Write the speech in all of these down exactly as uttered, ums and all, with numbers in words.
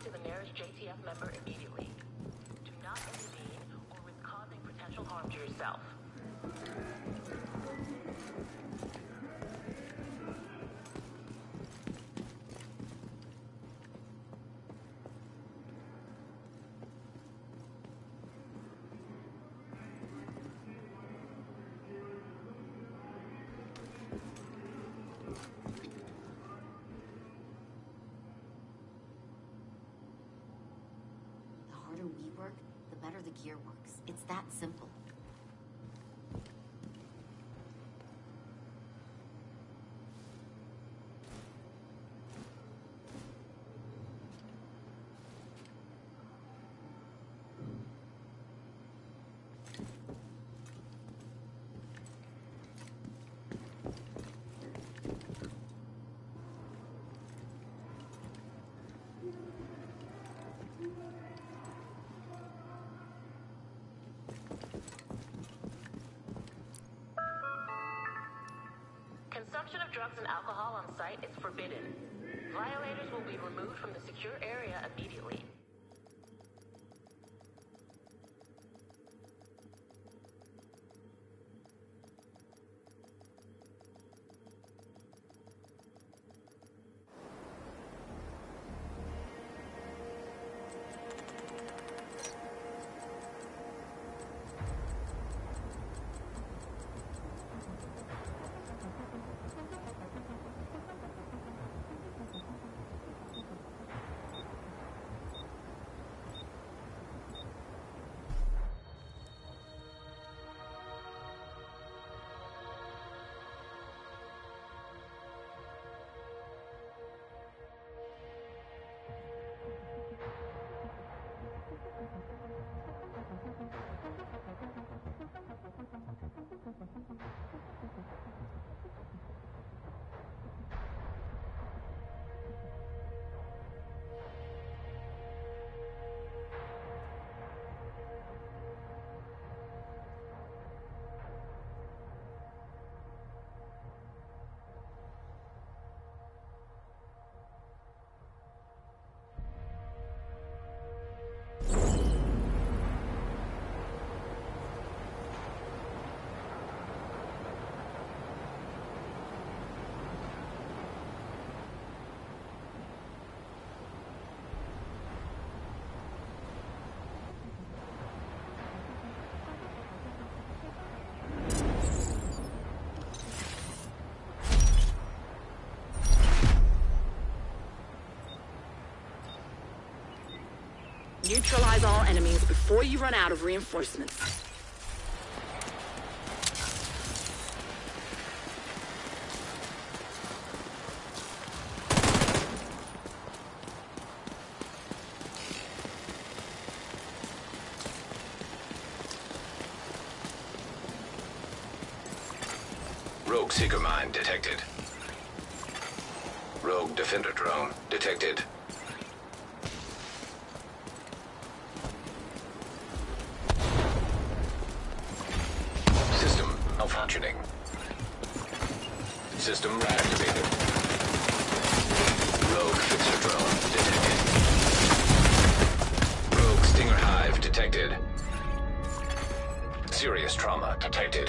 to the nearest J T F member immediately. Do not intervene or risk causing potential harm to yourself. We work, the better the gear works. It's that simple. Consumption of drugs and alcohol on site is forbidden. Violators will be removed from the secure area immediately. Neutralize all enemies before you run out of reinforcements. Rogue Seeker Mine detected. Rogue Defender Drone detected. System malfunctioning. System reactivated. Rogue Fixer Drone detected. Rogue Stinger Hive detected. Serious trauma detected.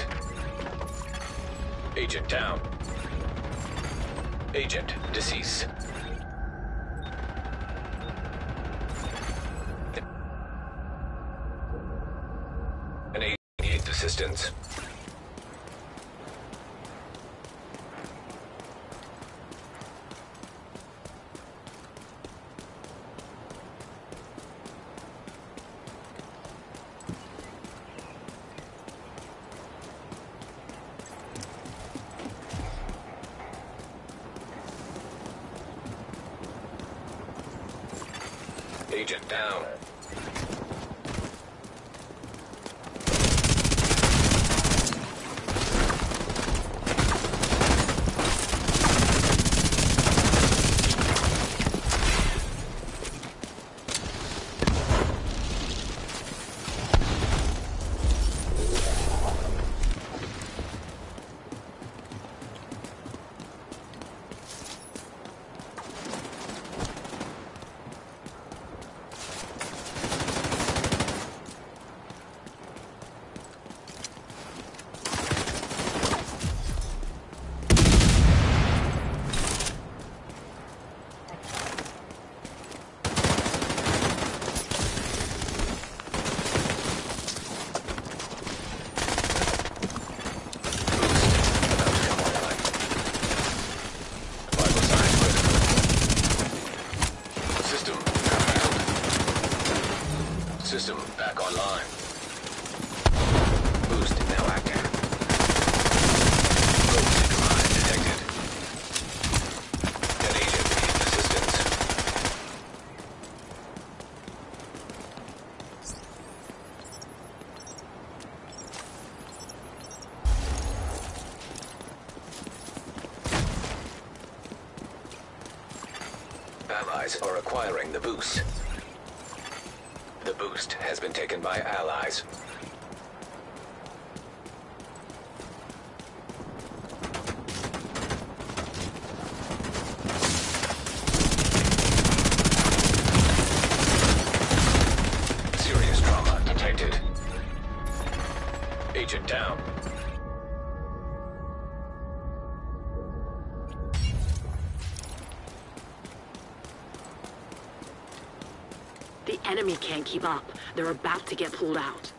Agent down. Agent deceased. An agent needs assistance. Agent down. allies are acquiring the boost. The boost has been taken by allies. Serious trauma detected. Agent down. The enemy can't keep up. They're about to get pulled out.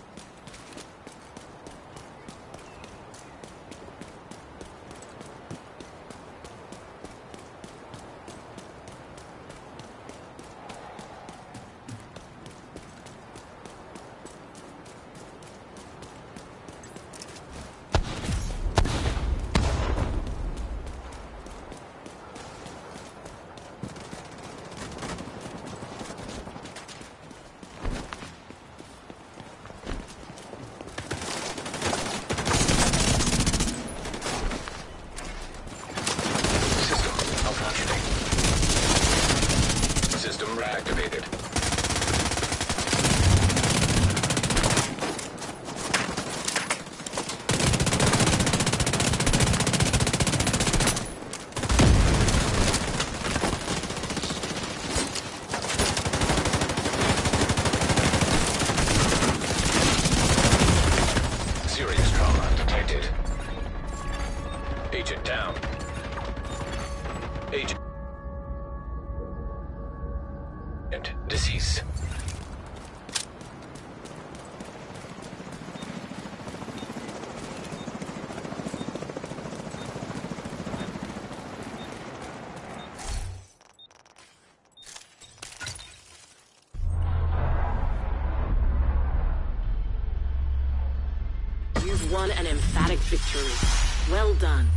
System reactivated. Serious trauma detected. Agent down. Agent deceased. You've won an emphatic victory. Well done.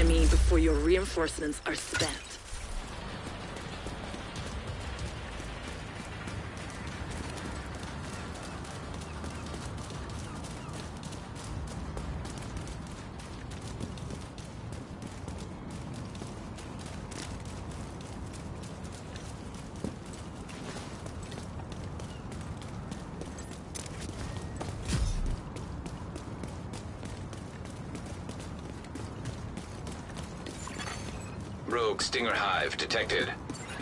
enemy before your reinforcements are spent. Rogue Stinger Hive detected.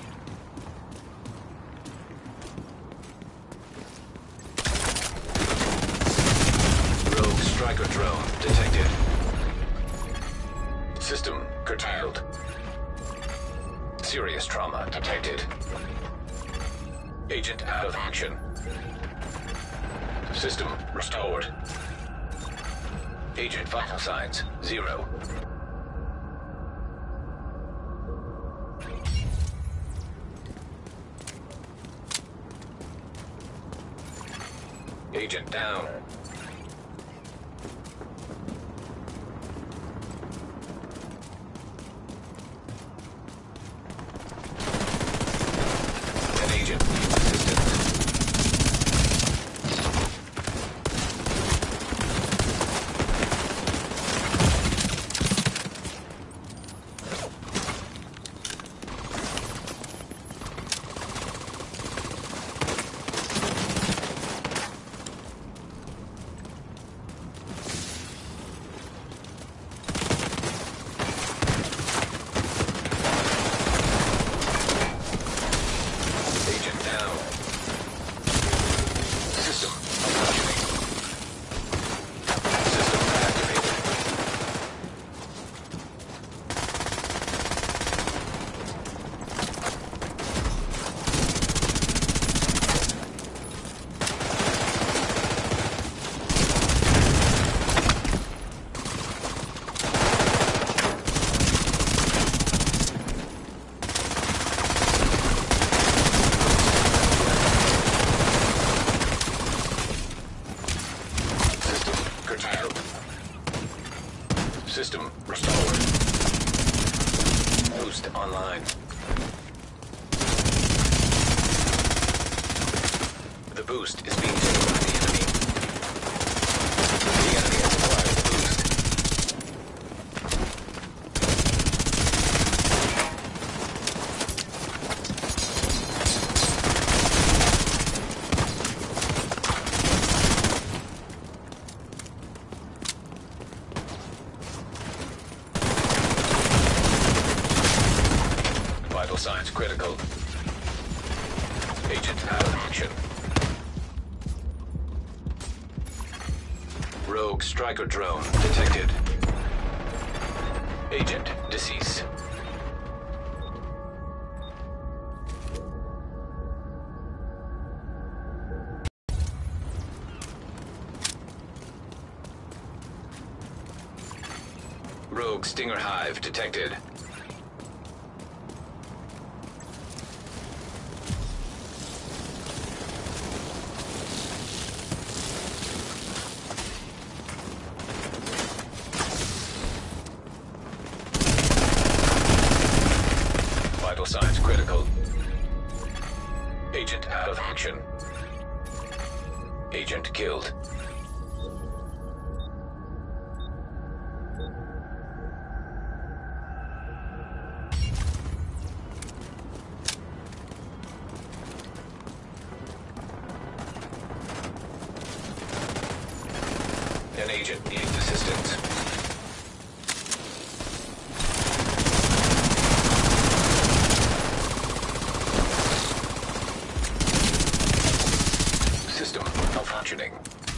Rogue Striker Drone detected. System curtailed. Serious trauma detected. Agent out of action. System restored. Agent vital signs zero. Agent down. An agent needs assistance. System restored. Boost online. The boost is being taken by the enemy. The enemy has acquired the boost. Vital signs critical. Agent out of action. Rogue Striker Drone detected. Agent deceased. Rogue Stinger Hive detected. Vital signs critical. Agent out of action. Agent killed. An agent needs assistance. System malfunctioning.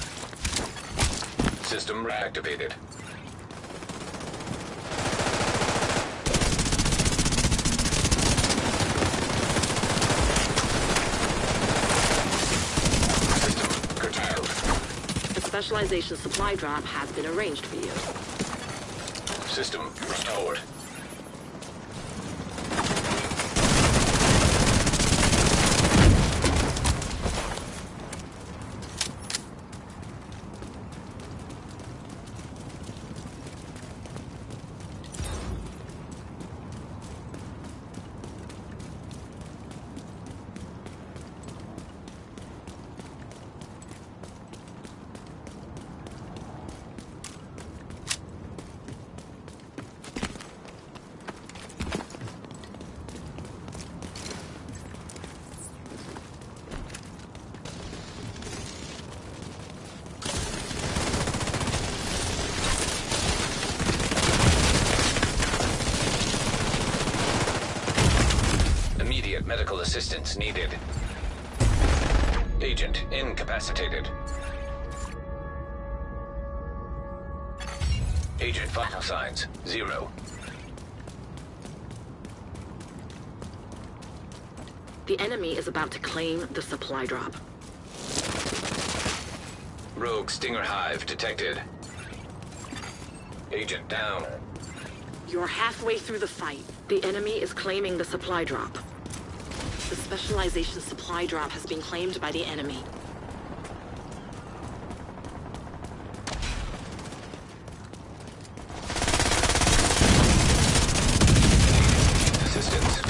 System reactivated. System curtailed. The specialization supply drop has been arranged for you. System restored. medical assistance needed. Agent incapacitated. Agent vital signs, zero. The enemy is about to claim the supply drop. Rogue Stinger Hive detected. Agent down. You're halfway through the fight. The enemy is claiming the supply drop. The specialization supply drop has been claimed by the enemy. Assistance.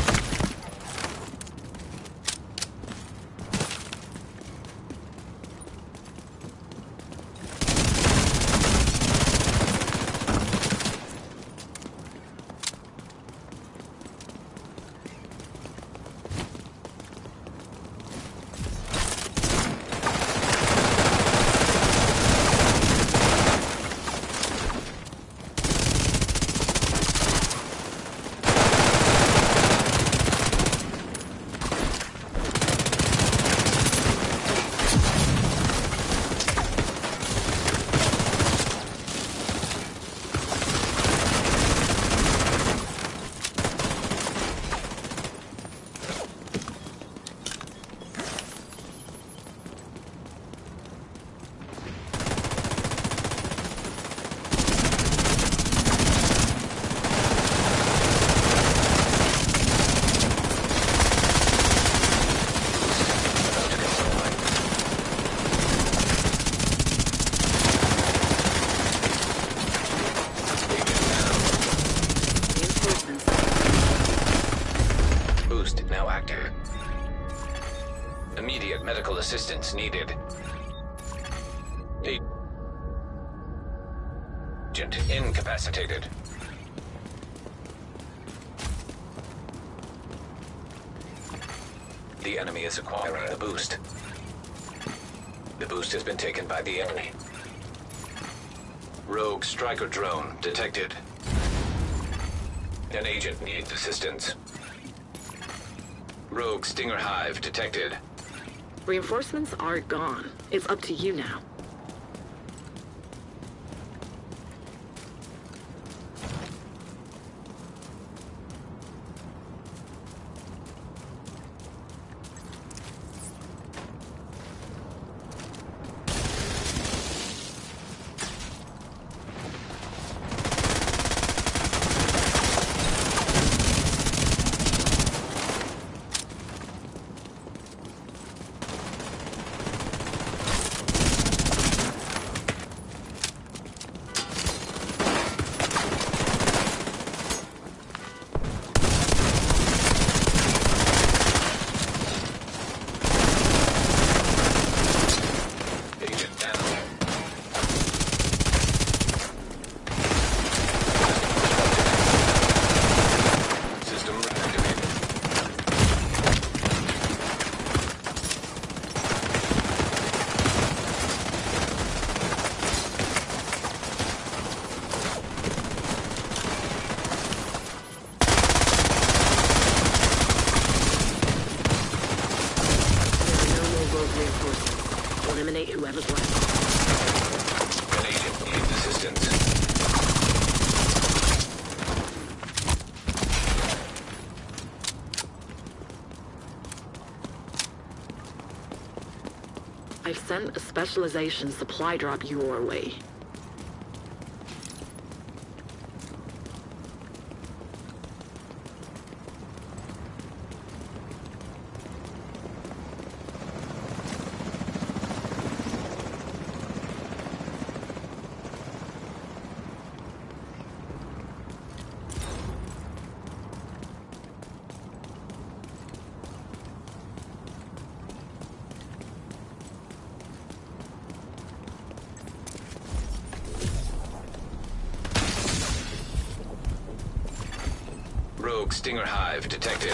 Immediate medical assistance needed. Agent incapacitated. The enemy is acquiring the boost. The boost has been taken by the enemy. Rogue striker drone detected. An agent needs assistance. Rogue Stinger Hive detected. Reinforcements are gone. It's up to you now. Eliminate whoever's left. An agent needs assistance. I've sent a specialization supply drop your way. Rogue Stinger Hive detected.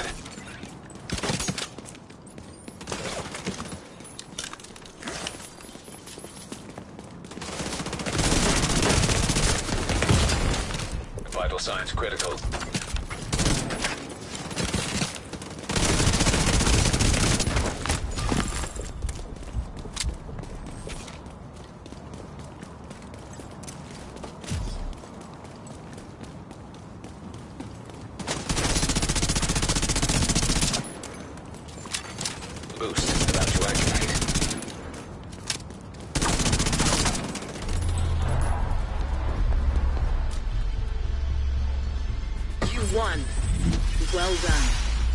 Vital signs critical. One. Well done.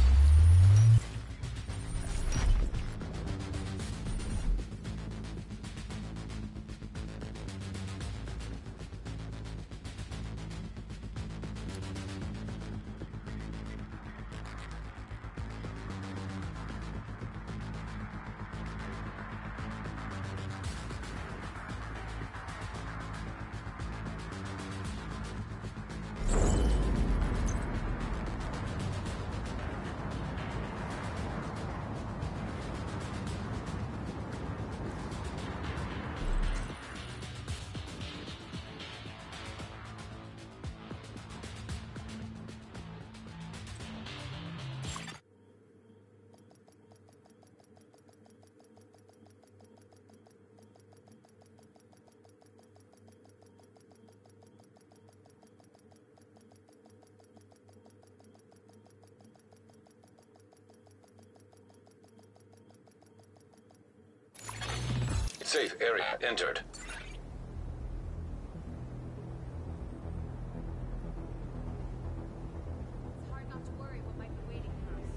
Safe area entered. It's hard not to worry what might be waiting for us.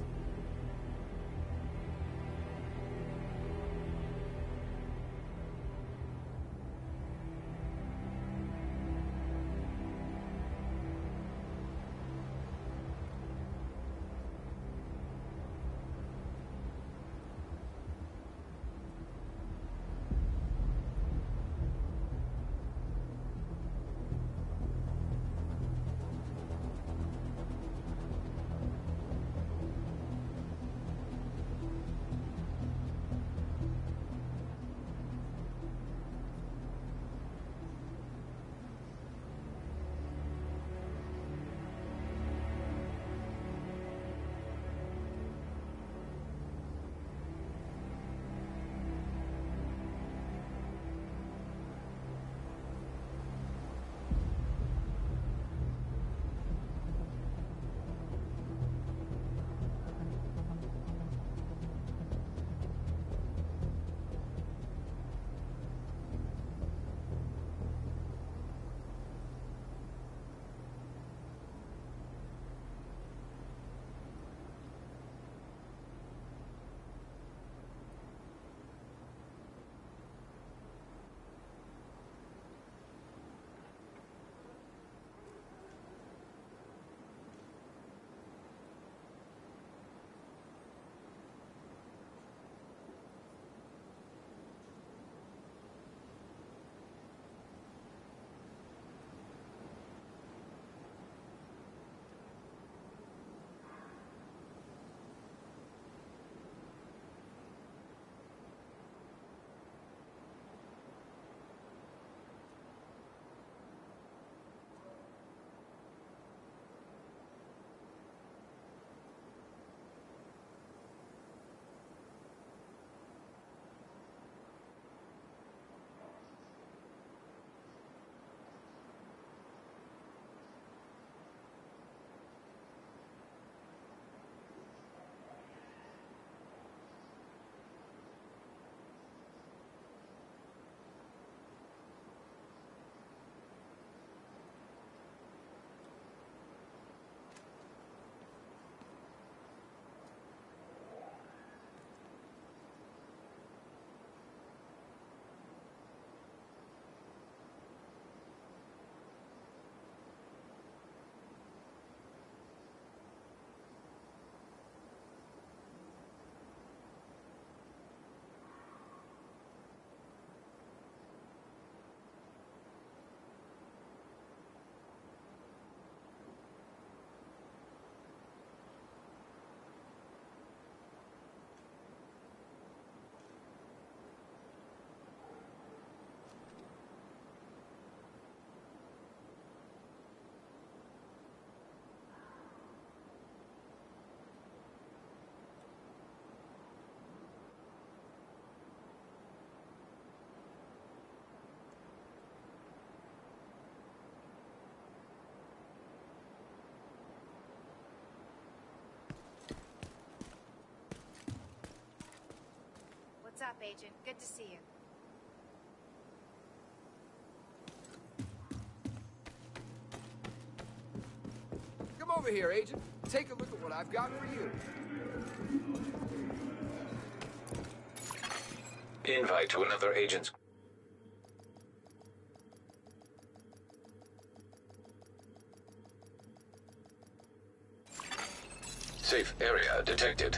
What's up, Agent? Good to see you. Come over here, Agent. Take a look at what I've got for you. Invite to another agent's... Safe area detected.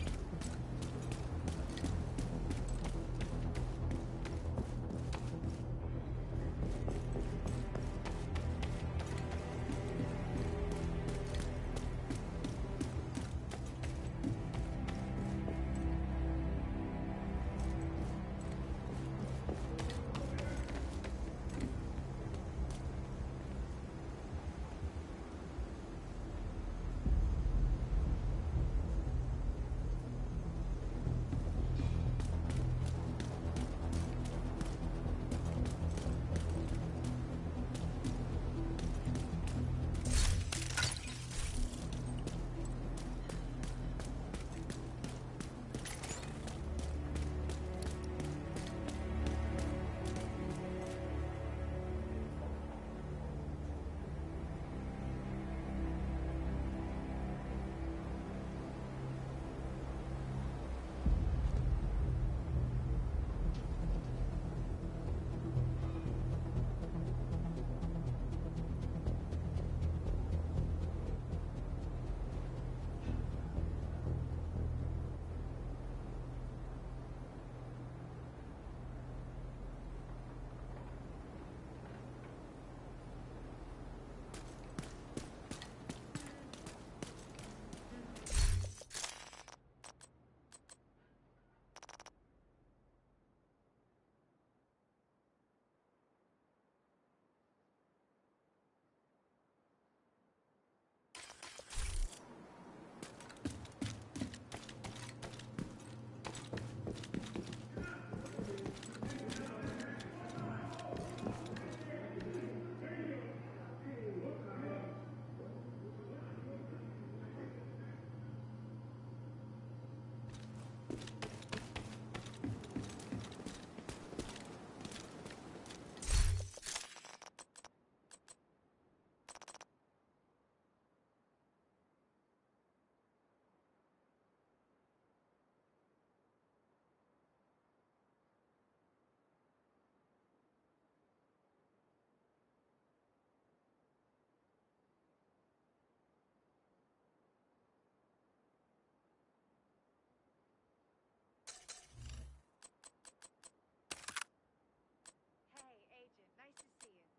Hey, Agent. Nice to see you.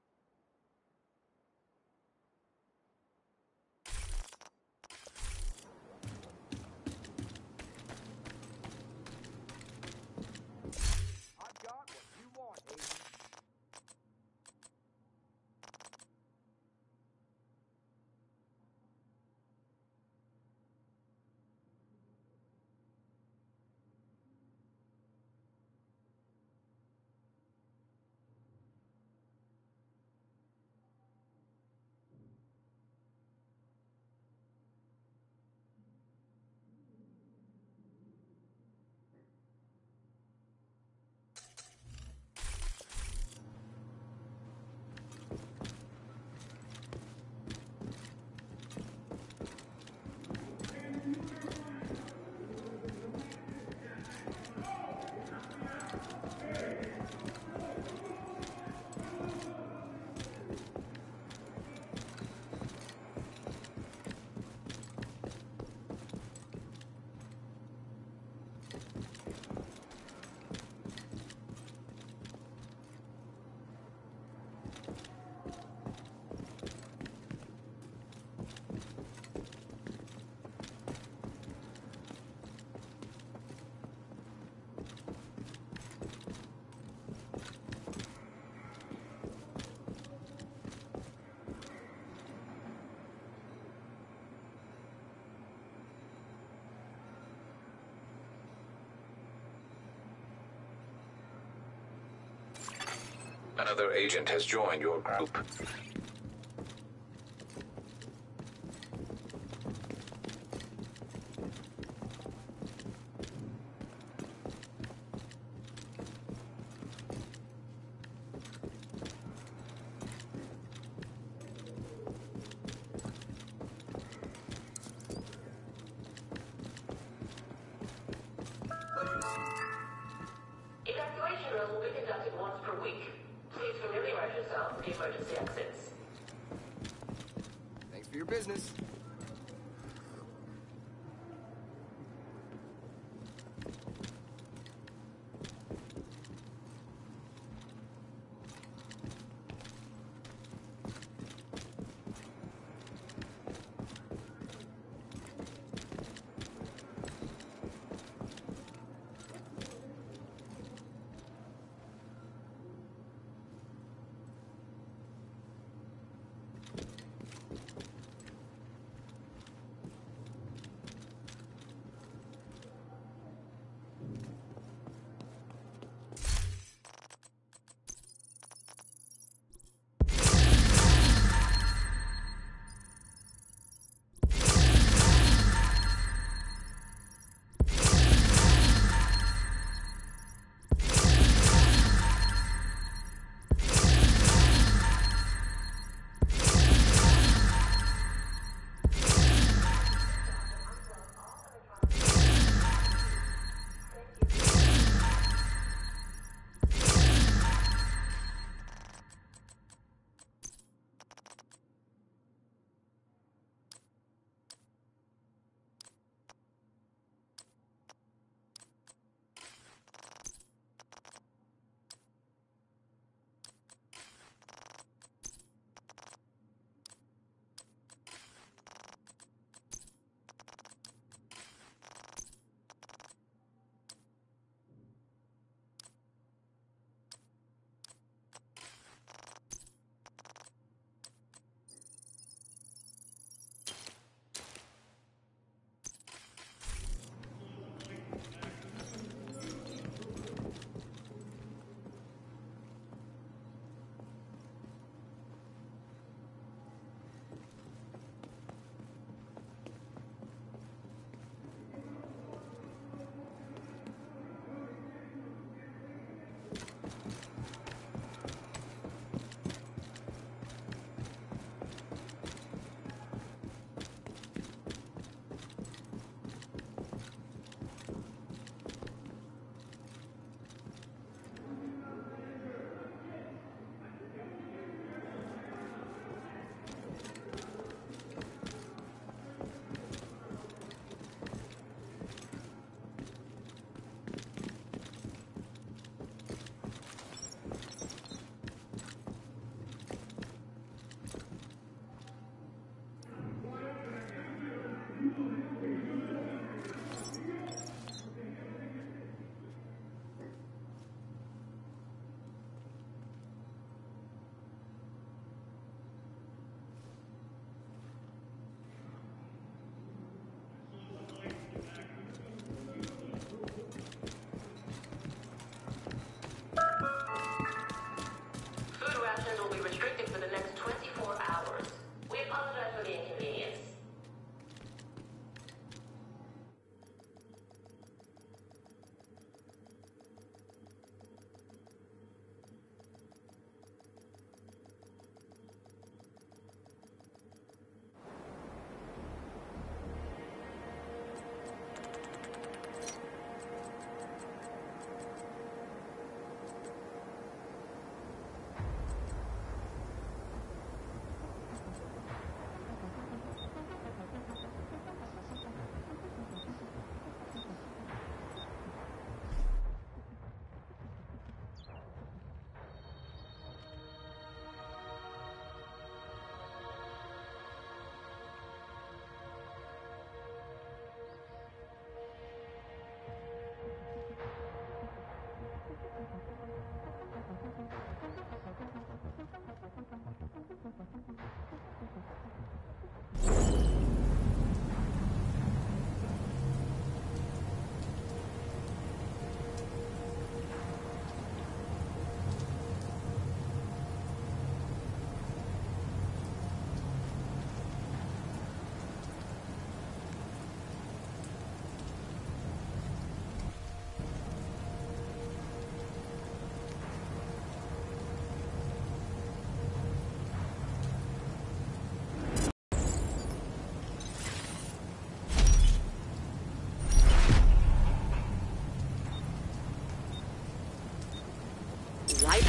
I've got what you want, Agent. Another agent has joined your group. block the emergency exits. Thanks for your business.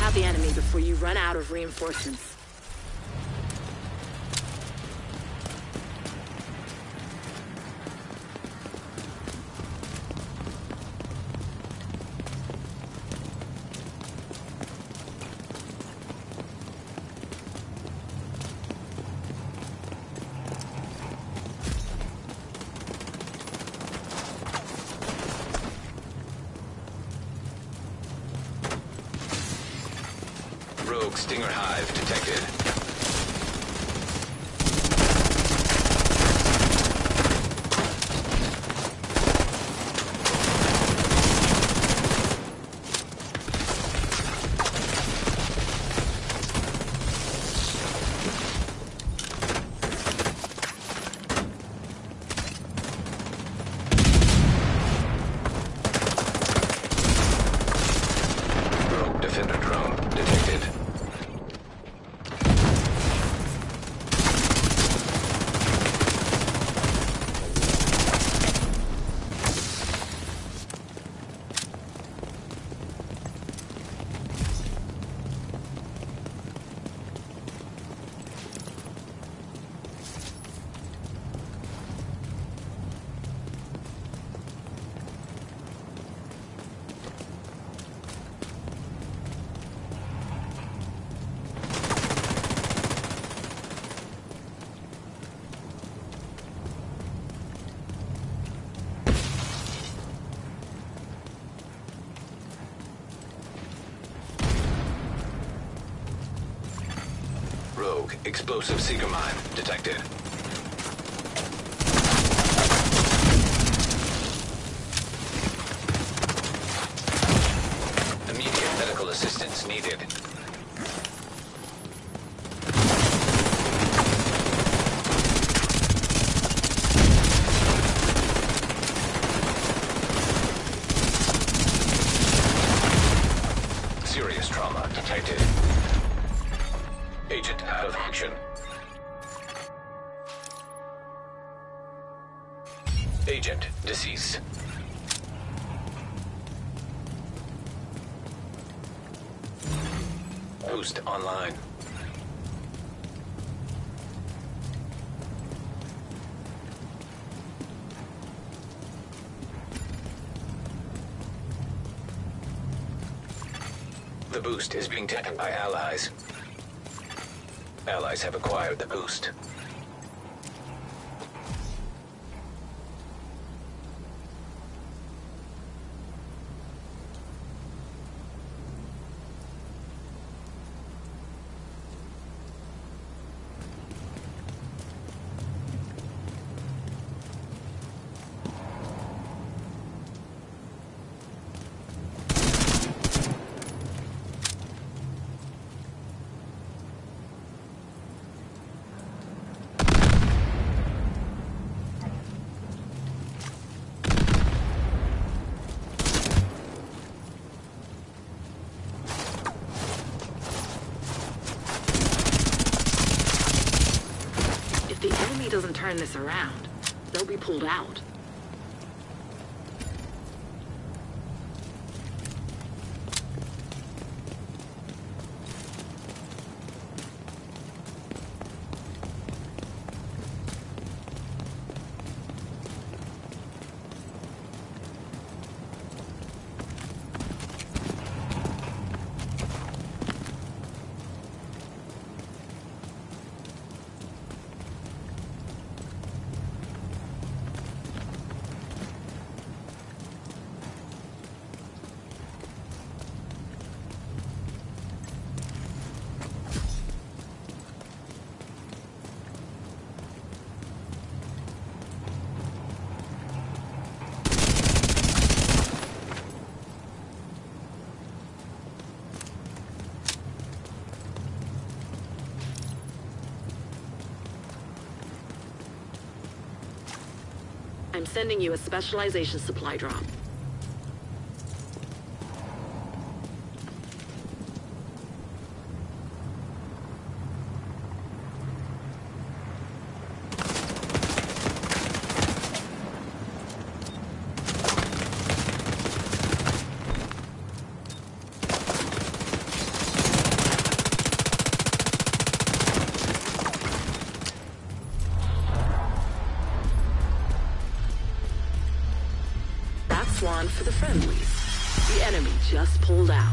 out the enemy before you run out of reinforcements. Rogue Stinger Hive detected. Rogue Defender drone detected. Rogue explosive seeker mine detected. Immediate medical assistance needed. Serious trauma detected. Agent out of action. Agent deceased. Boost online. The boost is being taken by allies. Allies have acquired the boost. If the enemy doesn't turn this around, they'll be pulled out. I'm sending you a specialization supply drop. on for the friendlies. The enemy just pulled out.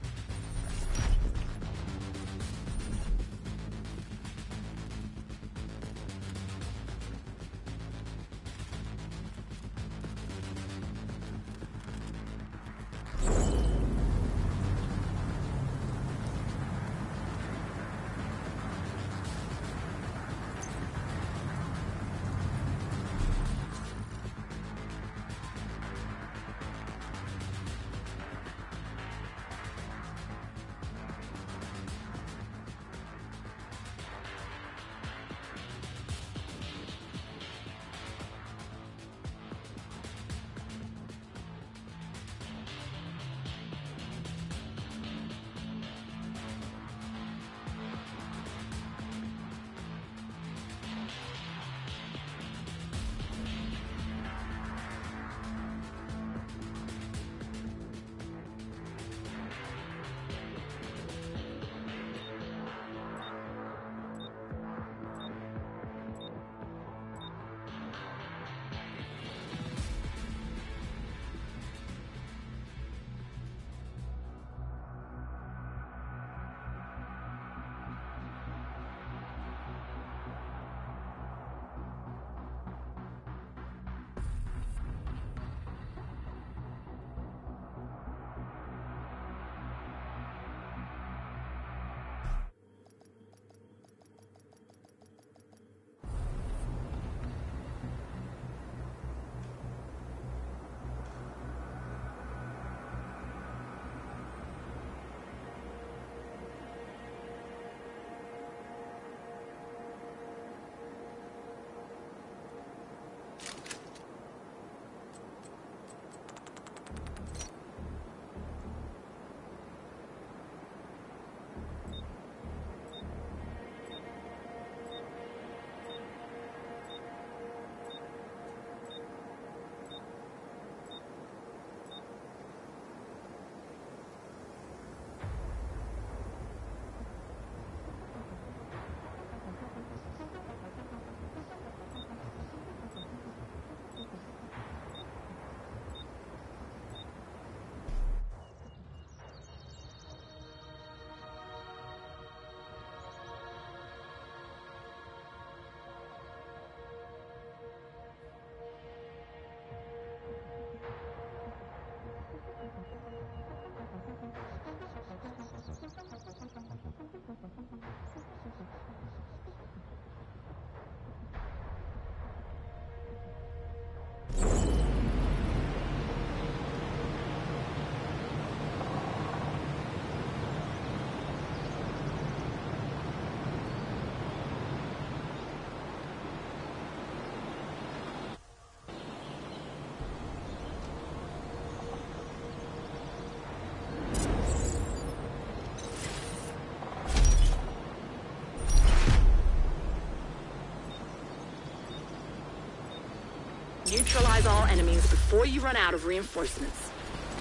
Neutralize all enemies before you run out of reinforcements.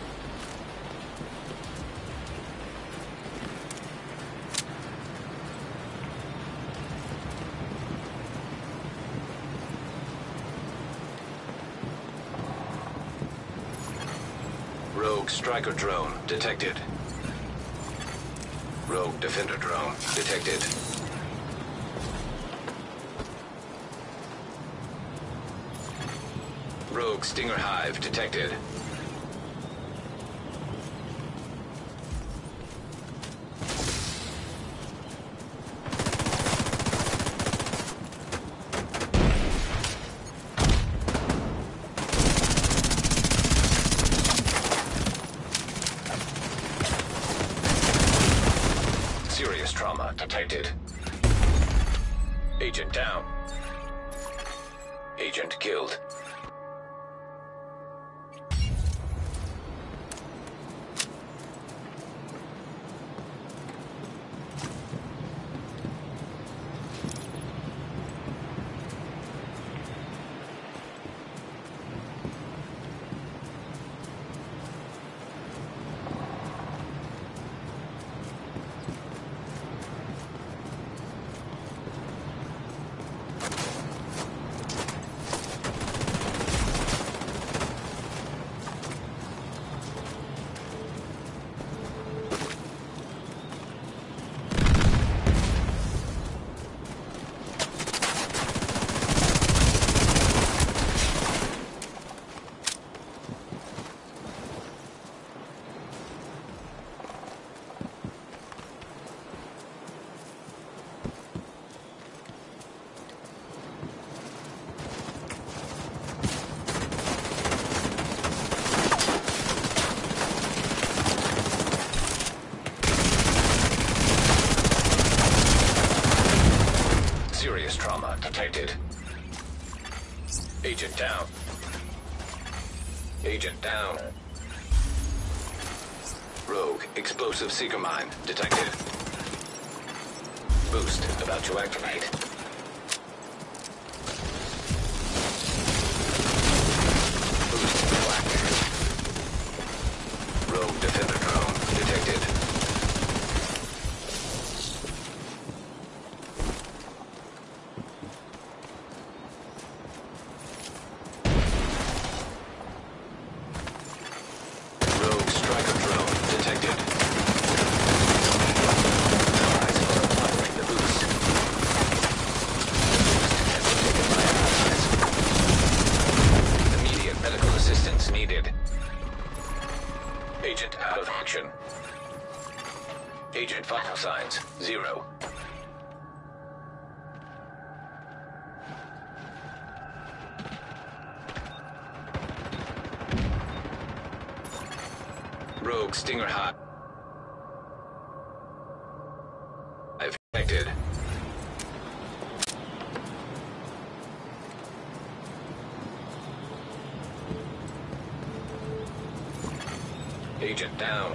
Rogue striker drone detected. Rogue defender drone detected. Rogue Stinger Hive detected. Serious trauma detected. Agent down. Agent killed. Detected. Agent down. Agent down. Rogue explosive seeker mine detected. Boost about to activate. Boost active. Rogue defender drone detected. Rogue striker drone detected. Eyes are monitoring the boost. Has been taken by allies. Immediate medical assistance needed. Agent out of action. Agent vital signs zero. Rogue Stinger hot. I've connected. Agent down.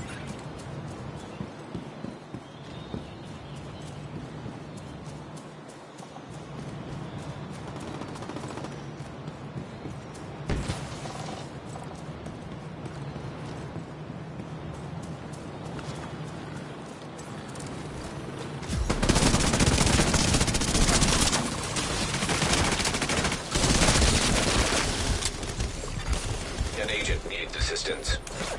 An agent needs assistance.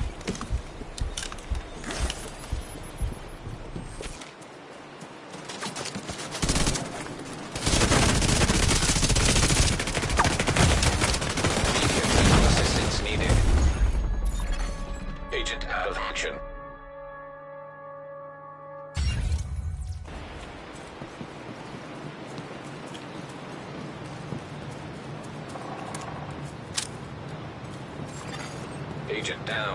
Immediate medical assistance needed. Agent out of action. Agent down.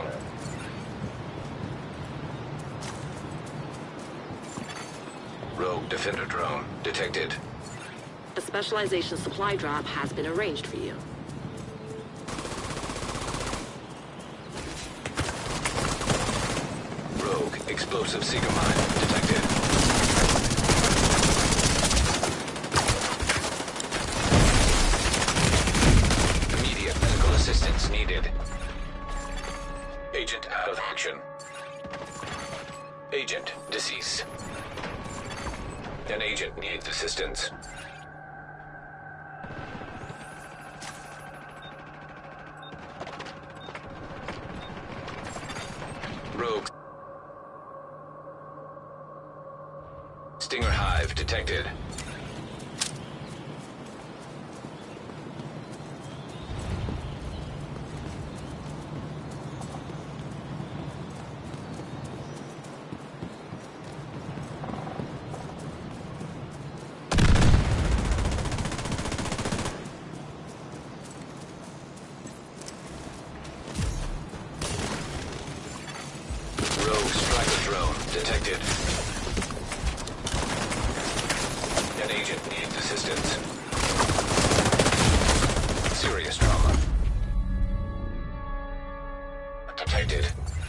Rogue defender drone detected. A specialization supply drop has been arranged for you. Rogue explosive seeker mine detected. Immediate medical assistance needed. Agent out of action. Agent deceased. An agent needs assistance. Rogue. Stinger hive detected. Rogue striker drone detected. An agent needs assistance. Serious trauma. Detected.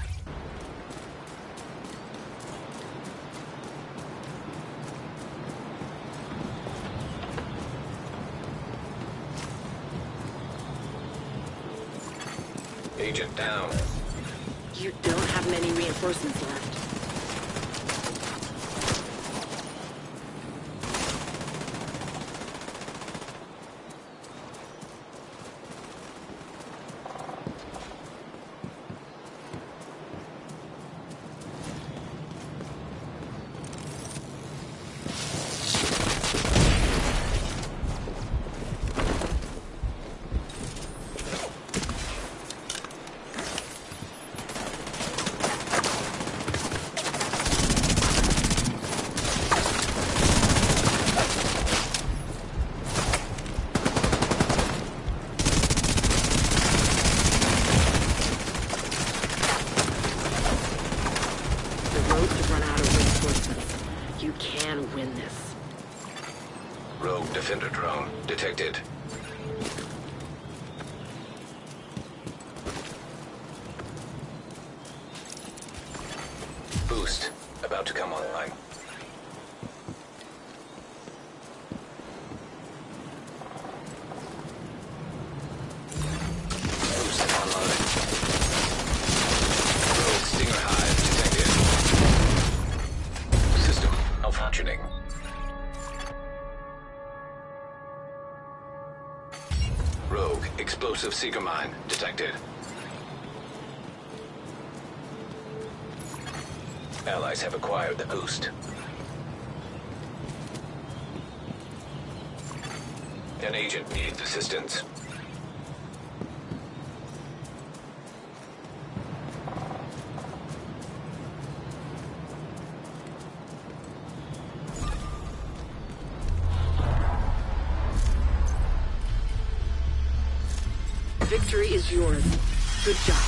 Agent down. You don't have many reinforcements left. The roads have run out of reinforcements. You can win this. Rogue defender drone detected. Boost about to come online. Boost online. Rogue Stinger Hive detected. System malfunctioning. Rogue explosive seeker mine detected. Allies have acquired the boost. An agent needs assistance. Victory is yours. Good job.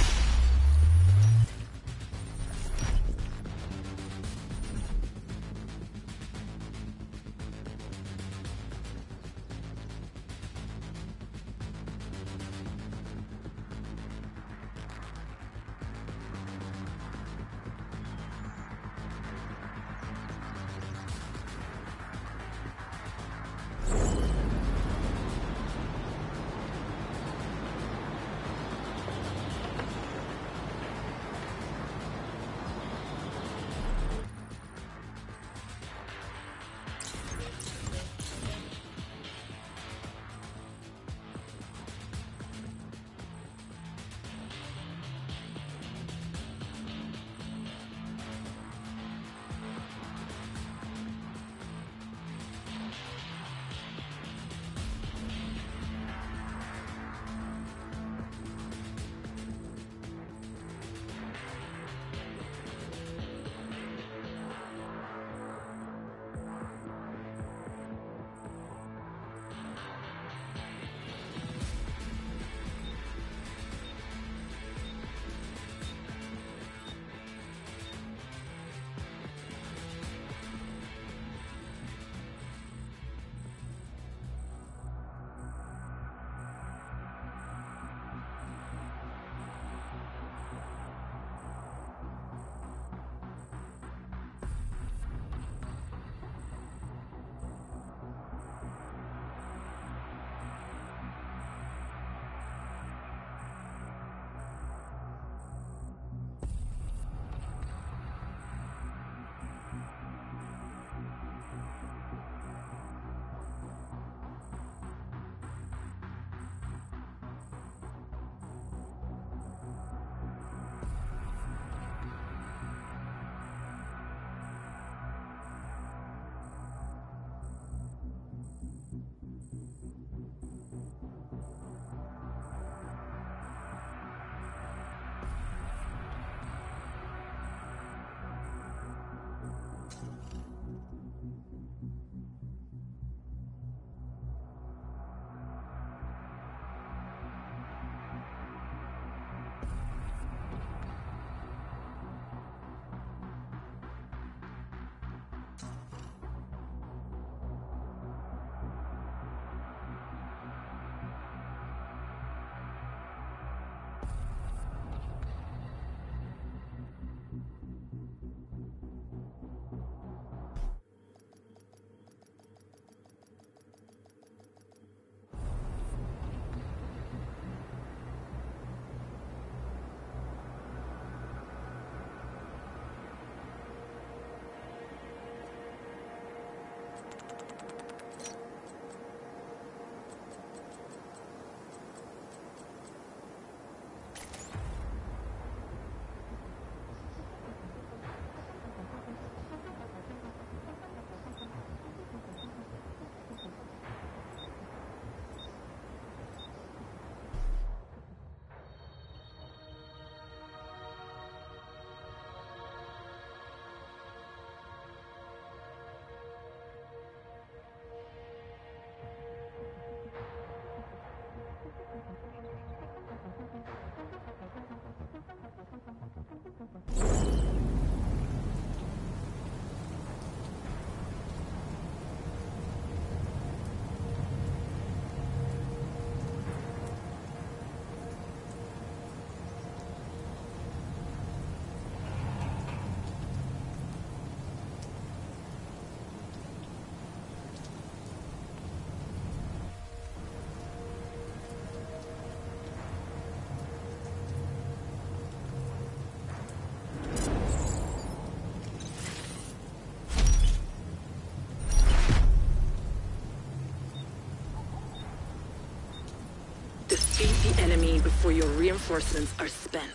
enemy before your reinforcements are spent.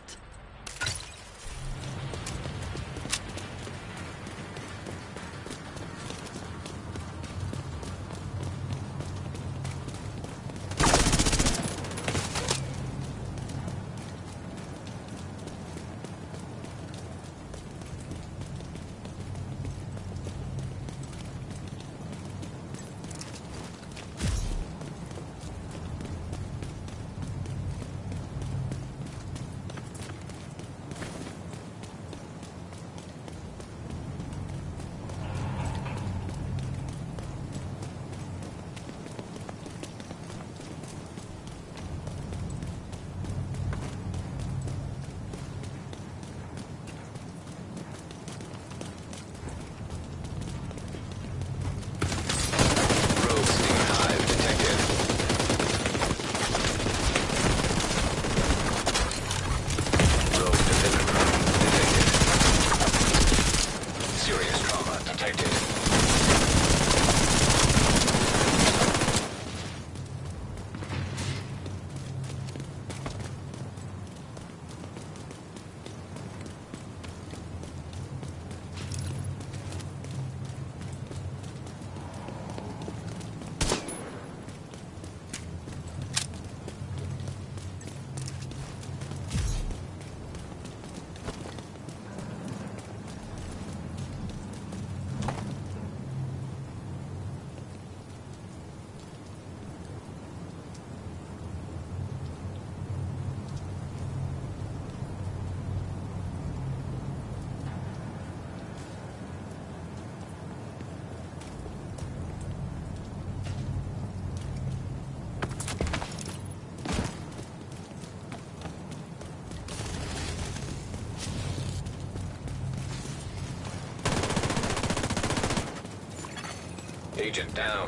Agent down.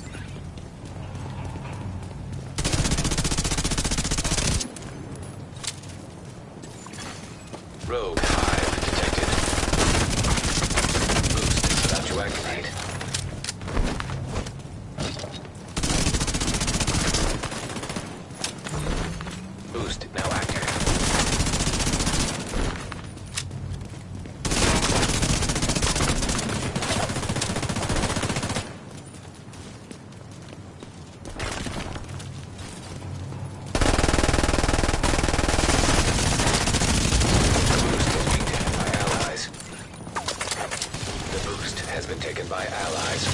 Rogue hive detected. Boost is about to activate. Boost now active. Has been taken by allies.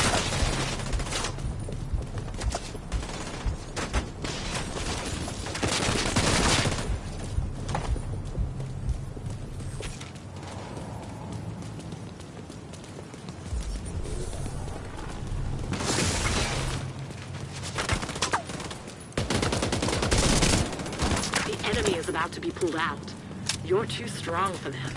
The enemy is about to be pulled out. You're too strong for them.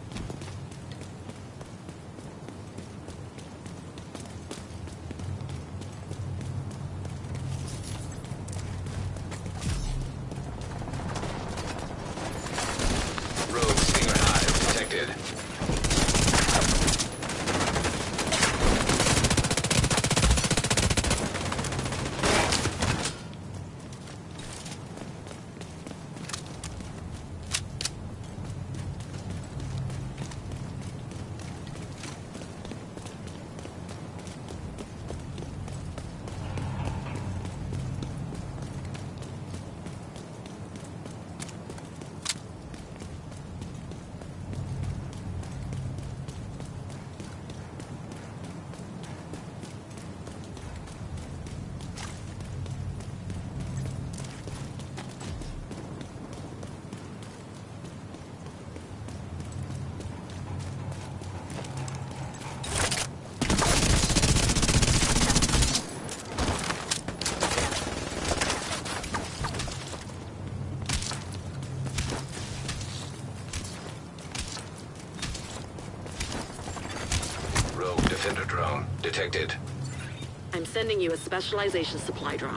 Defender drone detected. I'm sending you a specialization supply drop.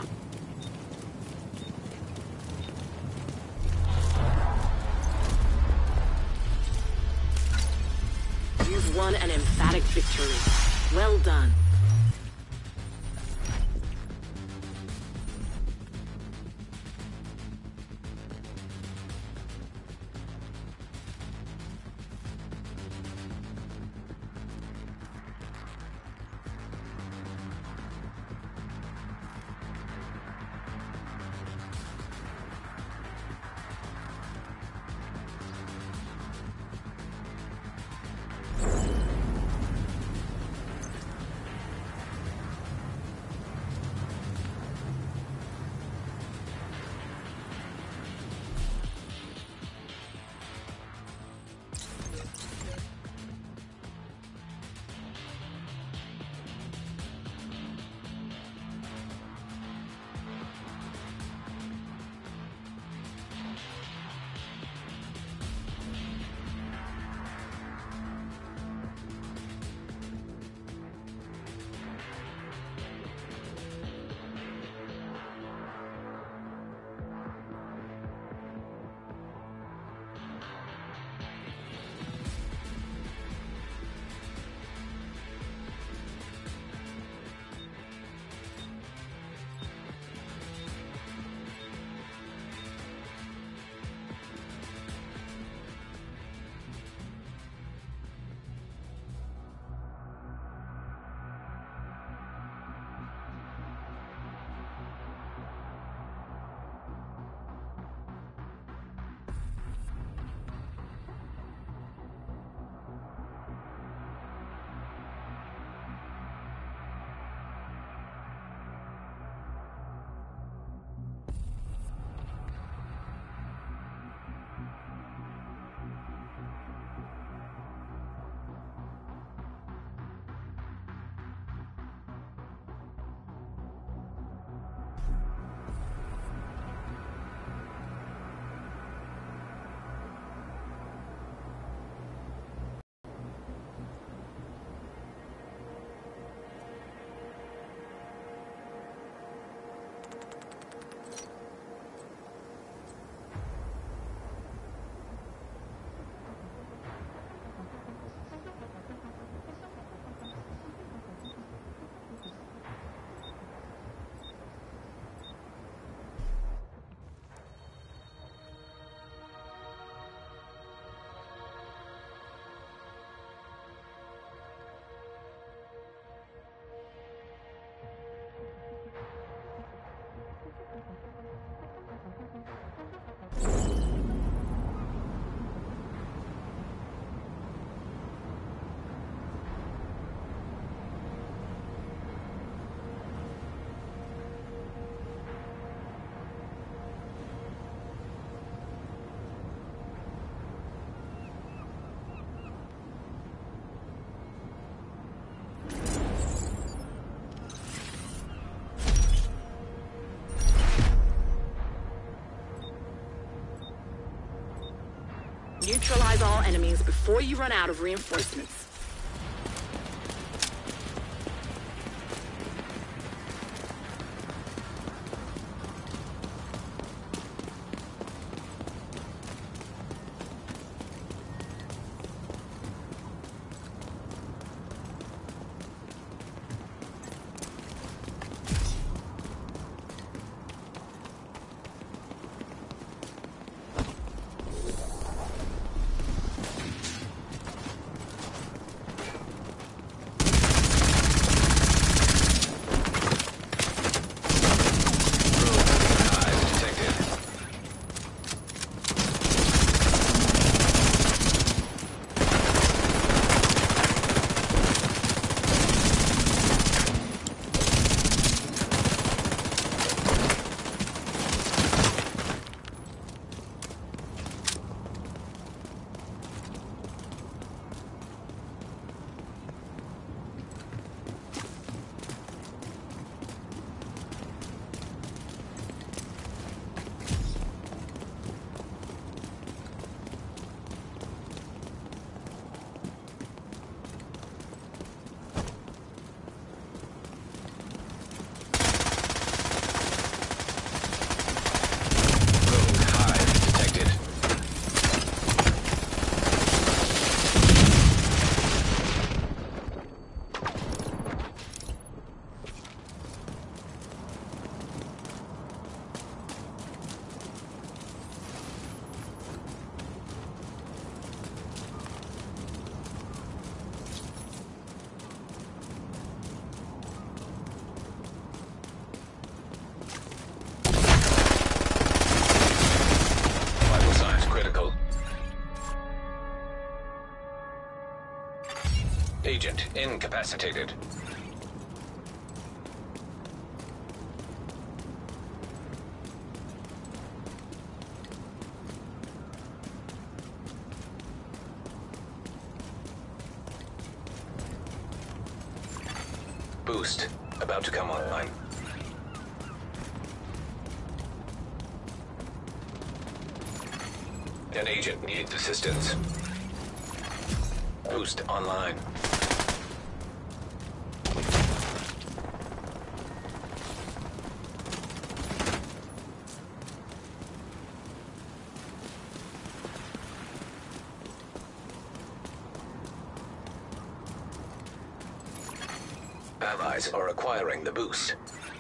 You've won an emphatic victory. Well done. Neutralize all enemies before you run out of reinforcements. Agent incapacitated. Boost about to come online. An agent needs assistance. Boost online. Allies are acquiring the boost.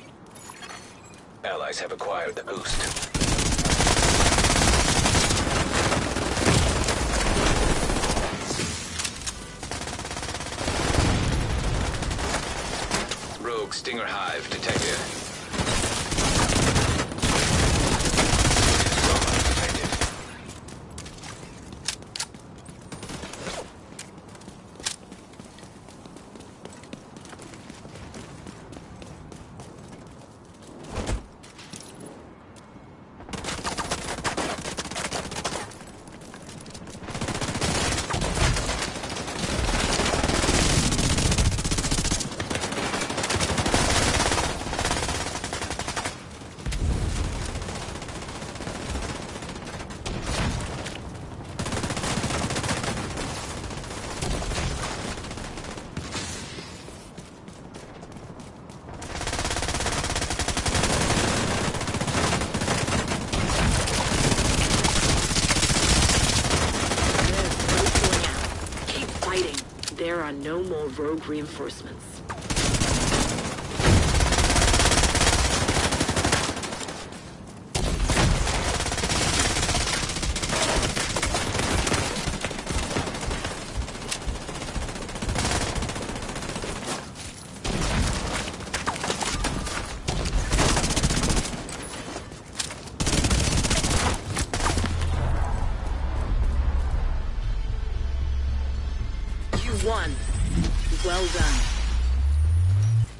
Allies have acquired the boost. Rogue Stinger Hive detected. There are no more rogue reinforcements. You won. Well done.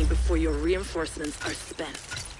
me before your reinforcements are spent.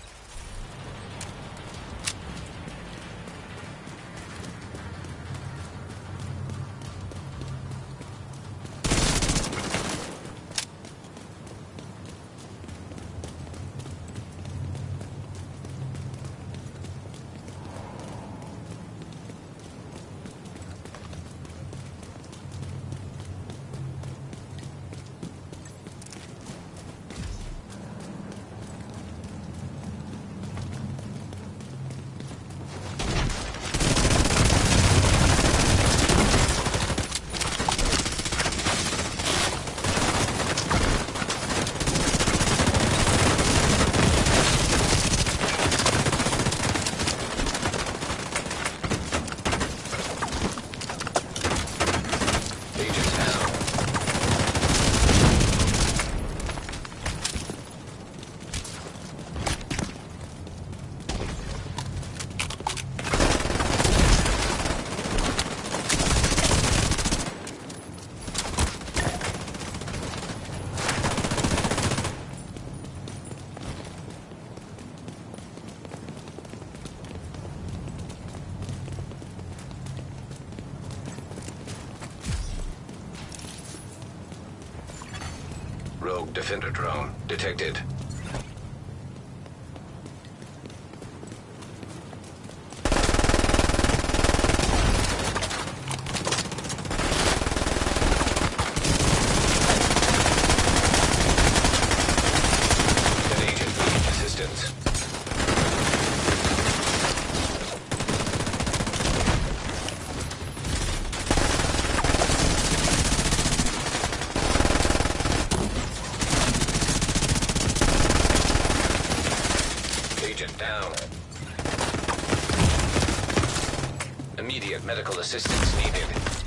Rogue defender drone detected. An agent needs assistance. Agent down. Immediate medical assistance needed.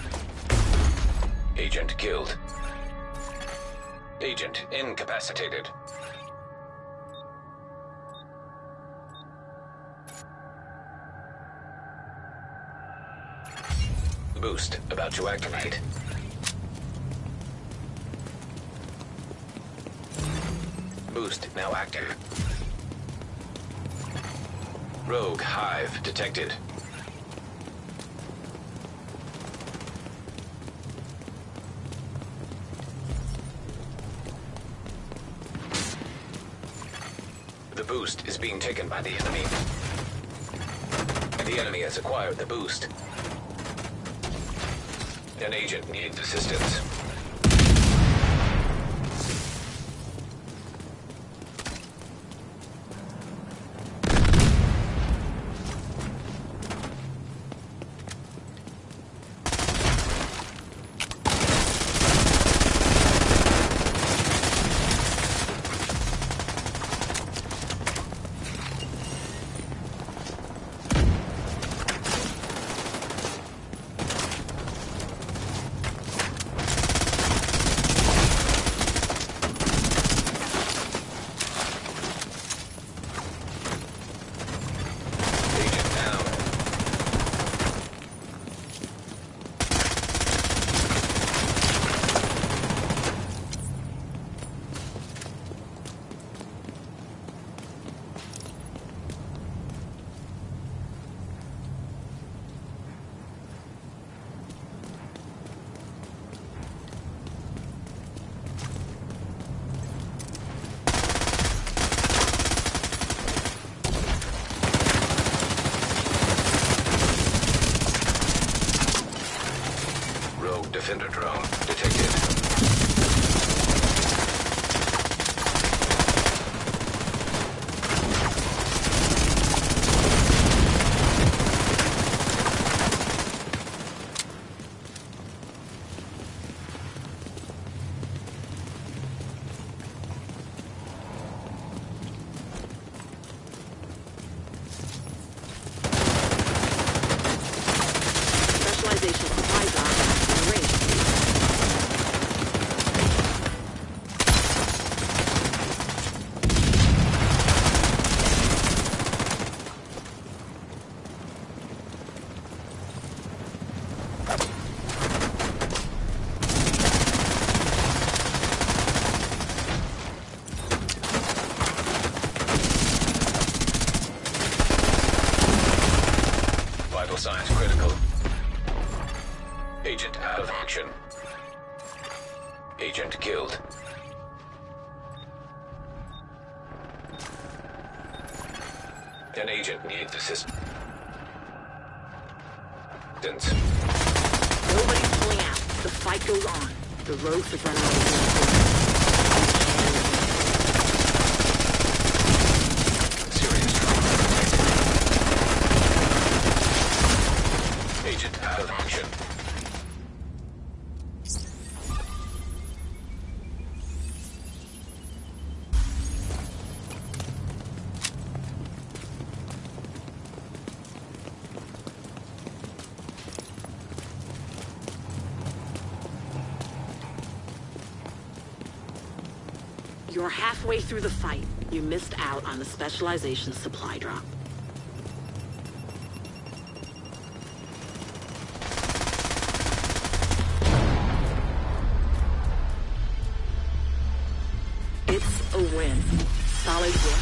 Agent killed. Agent incapacitated. Boost about to activate. Boost now active. Rogue hive detected. The boost is being taken by the enemy. And the enemy has acquired the boost. An agent needs assistance. Defender drone detected. Specialization supply drop in range. Agent out of action. Agent killed. An agent needs assistance. Nobody's pulling out. The fight goes on. The rogues have run out of Serious trauma detected. Agent out of action. You're halfway through the fight. You missed out on the specialization supply drop. It's a win. Solid work.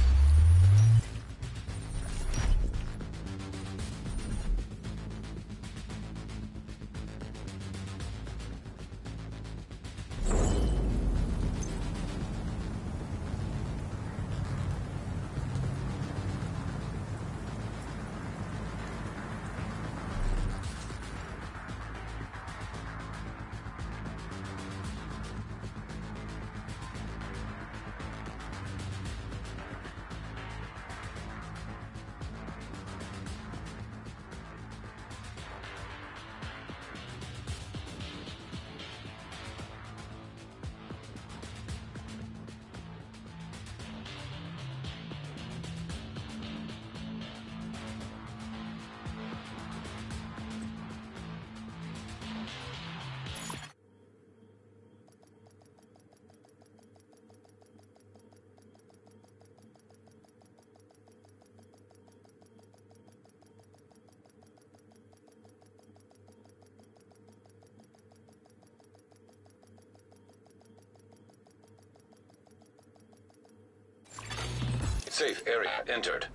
Safe area entered.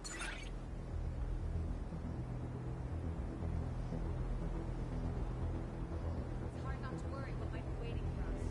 It's hard not to worry what might be waiting for us.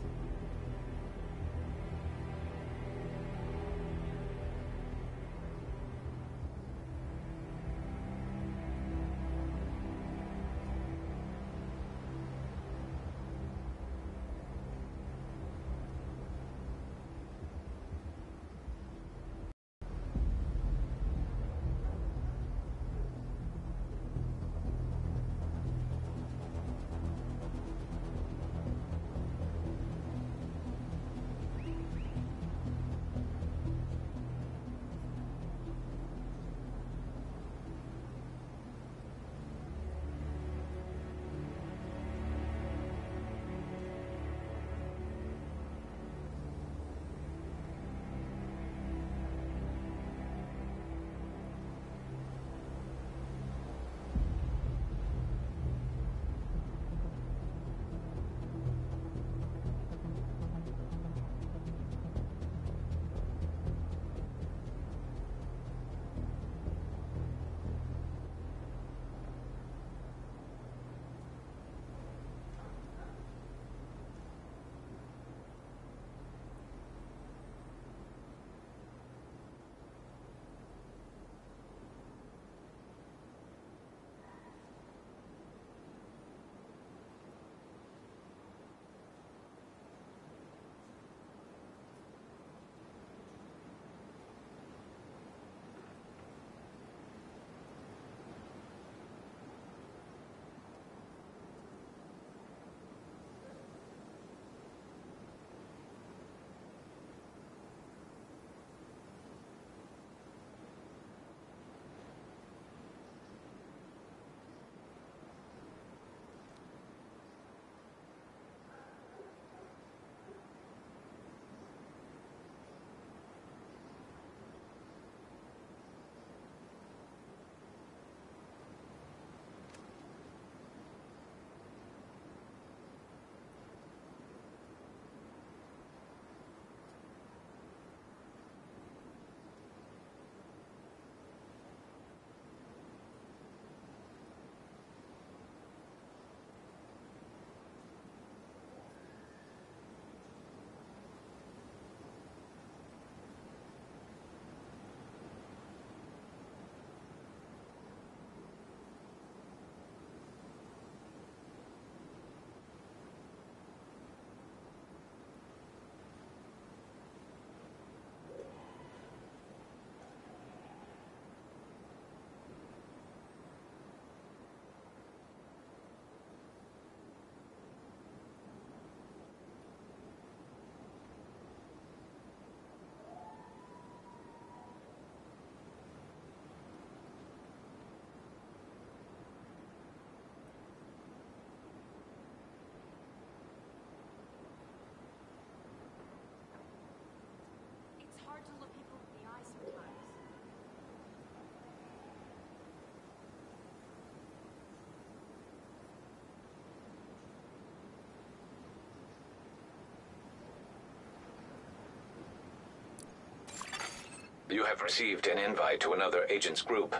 You have received an invite to another agent's group.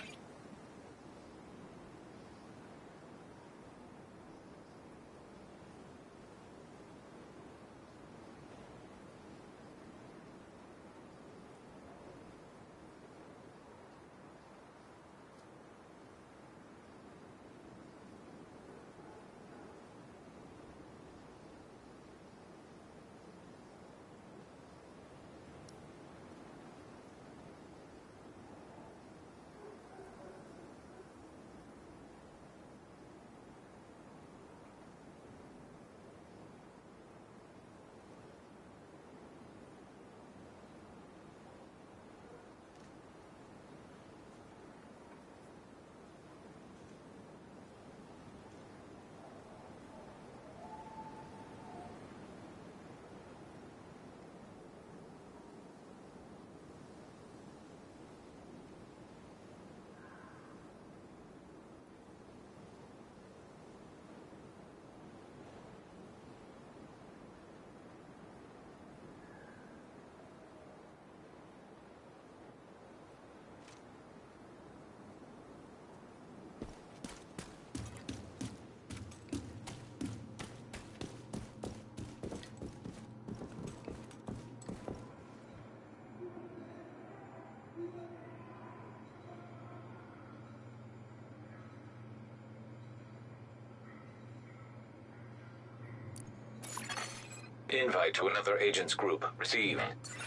Invite to another agent's group received.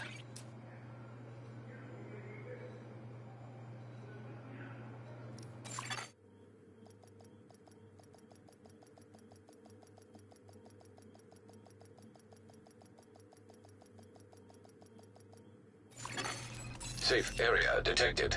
Safe area detected.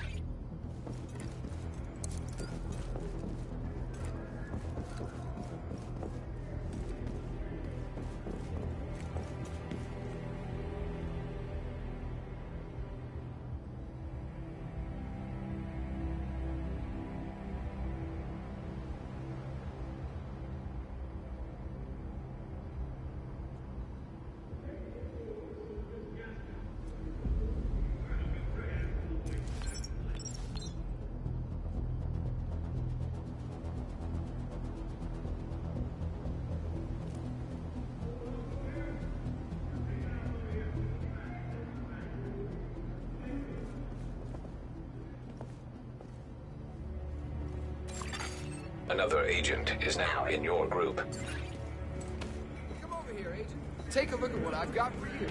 Another agent is now in your group. Come over here, Agent. Take a look at what I've got for you.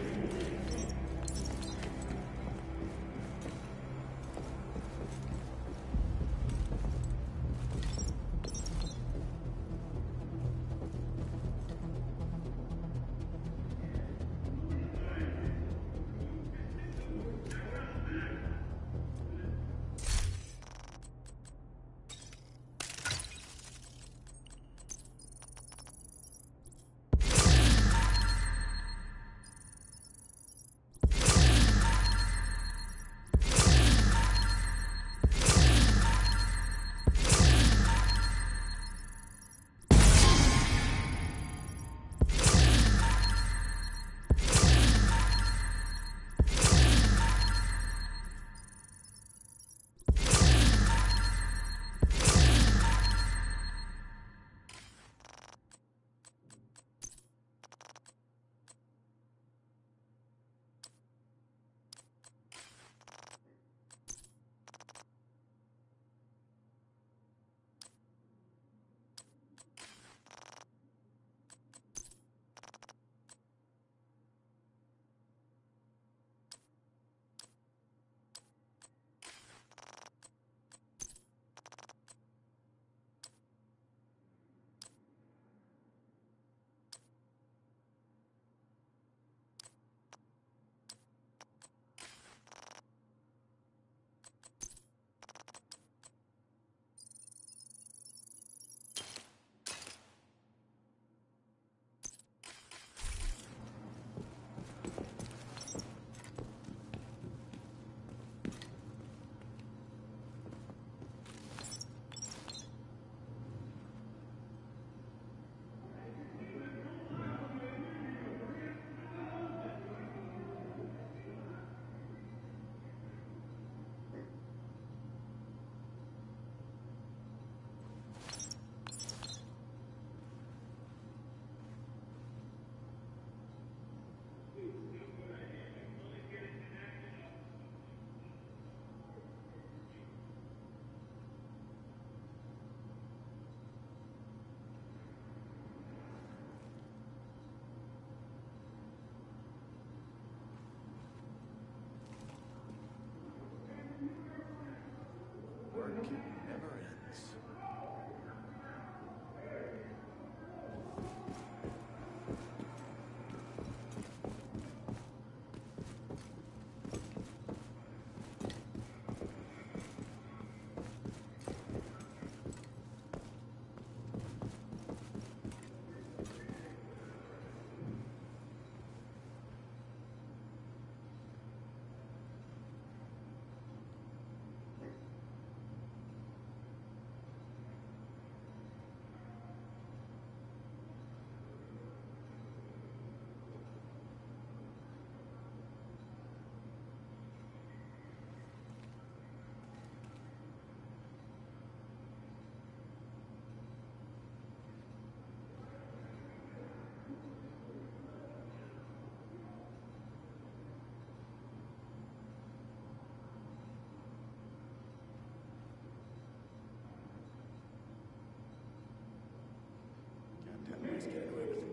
Thanks, Ken, for everything.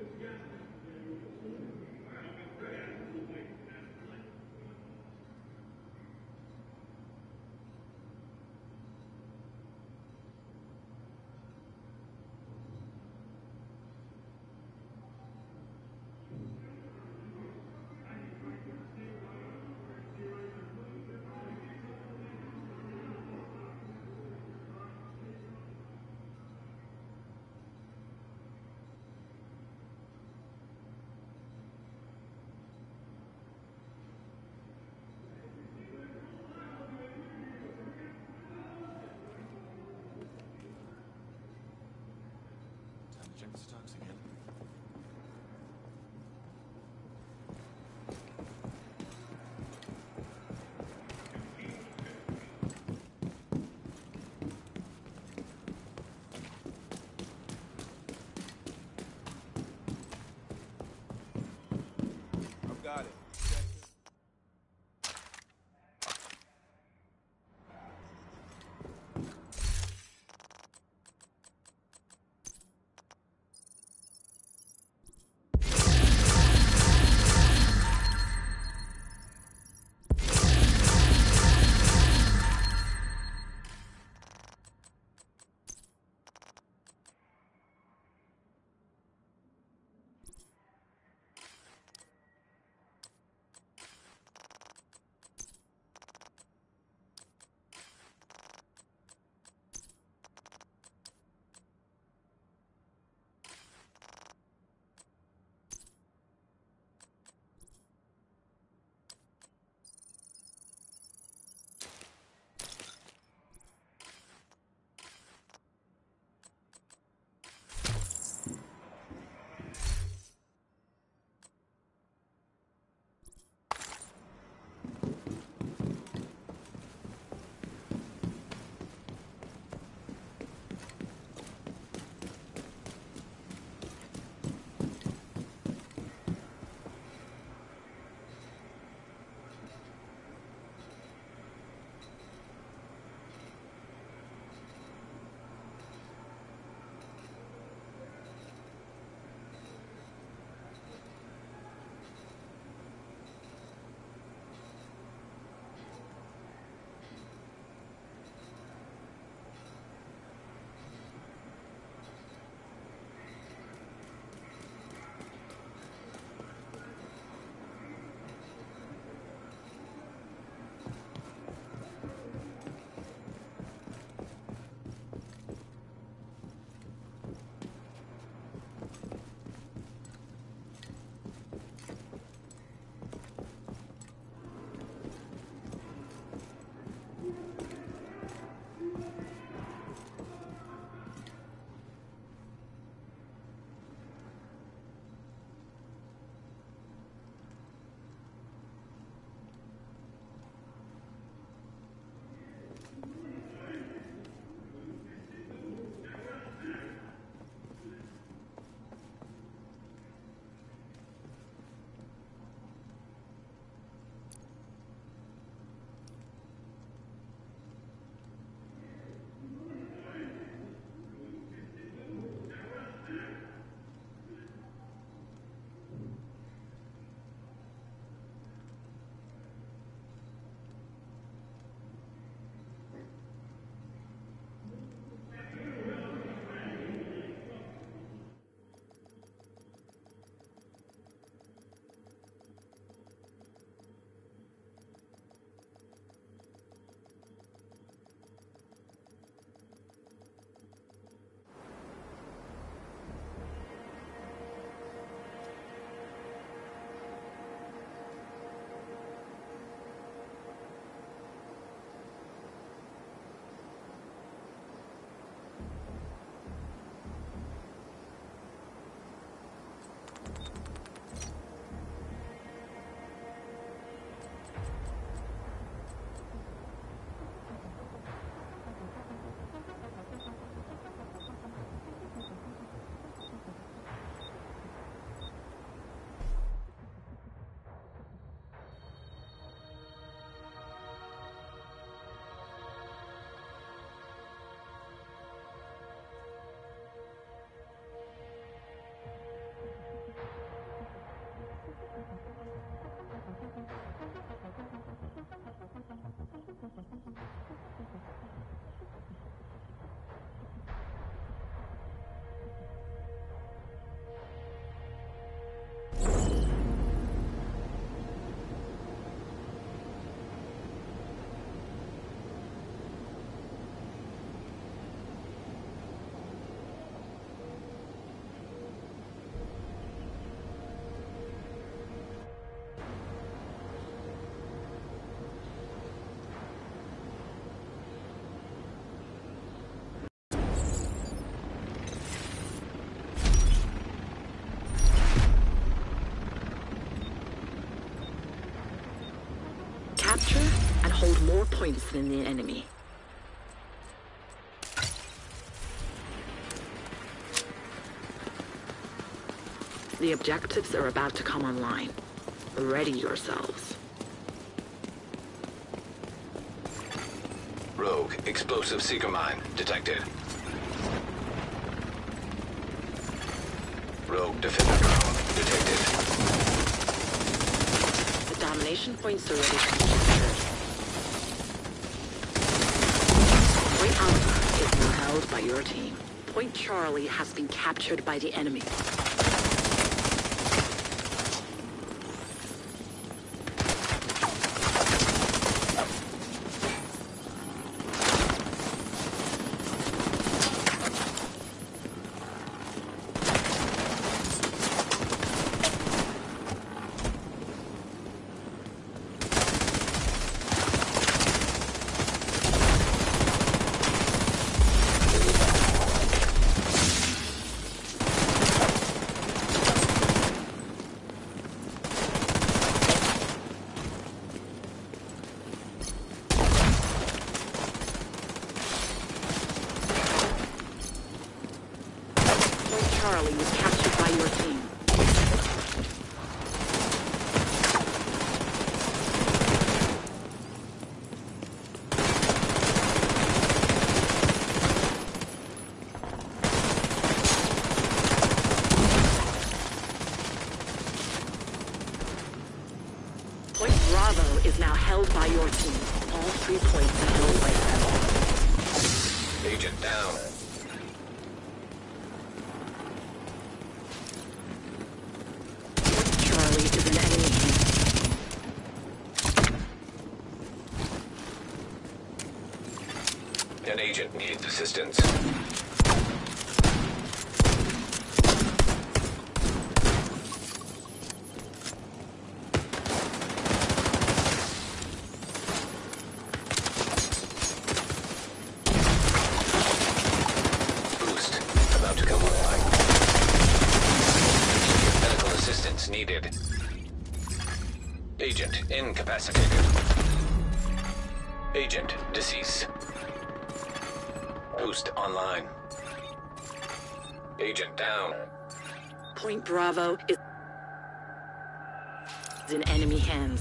Time to check the stocks again. I've got it. hold more points than the enemy. The objectives are about to come online. Ready yourselves. Rogue explosive seeker mine detected. Rogue defender drone detected. The domination points are ready to be captured. Point Alpha is now held by your team. Point Charlie has been captured by the enemy. Charlie was captured by your team. Point Bravo is now held by your team. All three points are held by them. Agent down. An agent needs assistance. Boost about to come online. Medical assistance needed. Agent incapacitated. Agent deceased. Boost online. Agent down. Point Bravo is in enemy hands.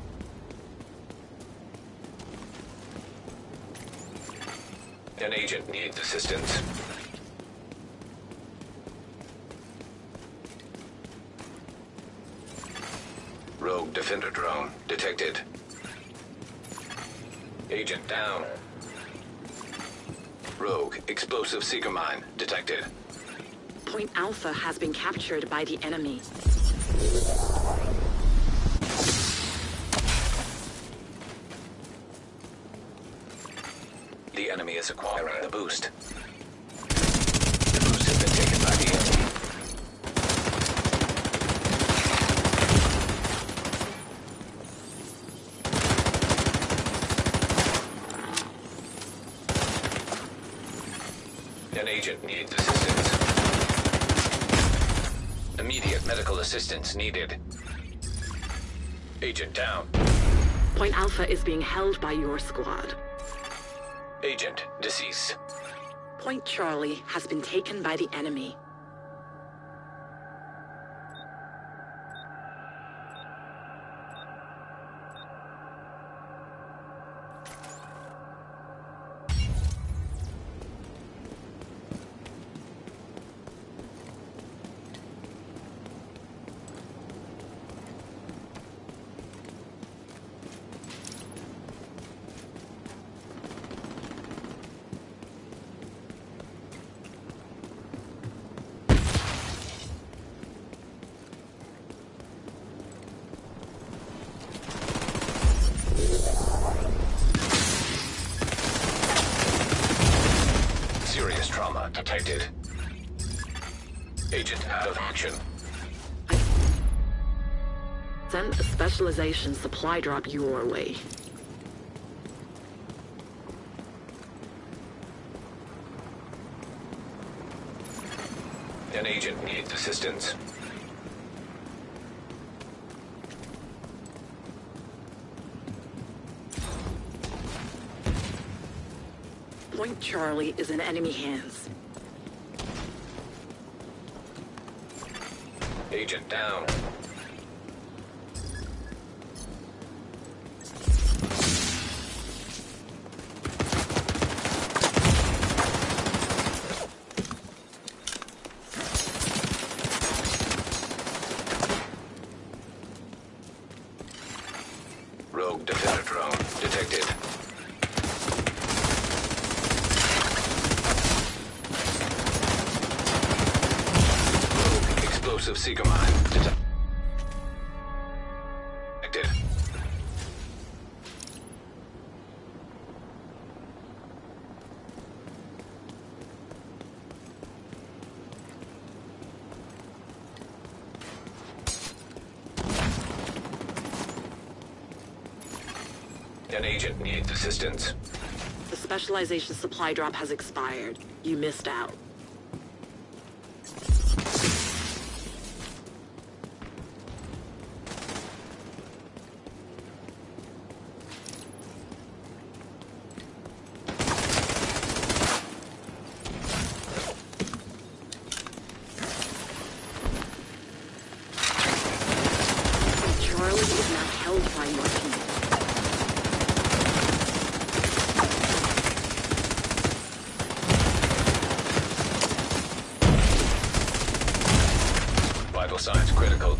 An agent needs assistance. Rogue defender drone detected. Agent down. Rogue explosive seeker mine detected. Point Alpha has been captured by the enemy. The enemy is acquiring the boost. The boost has been taken by the enemy. An agent needs assistance. Immediate medical assistance needed. Agent down. Point Alpha is being held by your squad. Agent deceased. Point Charlie has been taken by the enemy. Detected. Agent out of action. Send a specialization supply drop your way. An agent needs assistance. Point Charlie is in enemy hands. Agent down. Rogue defender drone detected. Rogue explosive seeker mine detected. An agent needs assistance. The specialization supply drop has expired. You missed out. Charlie is now held by your team. Vital signs critical.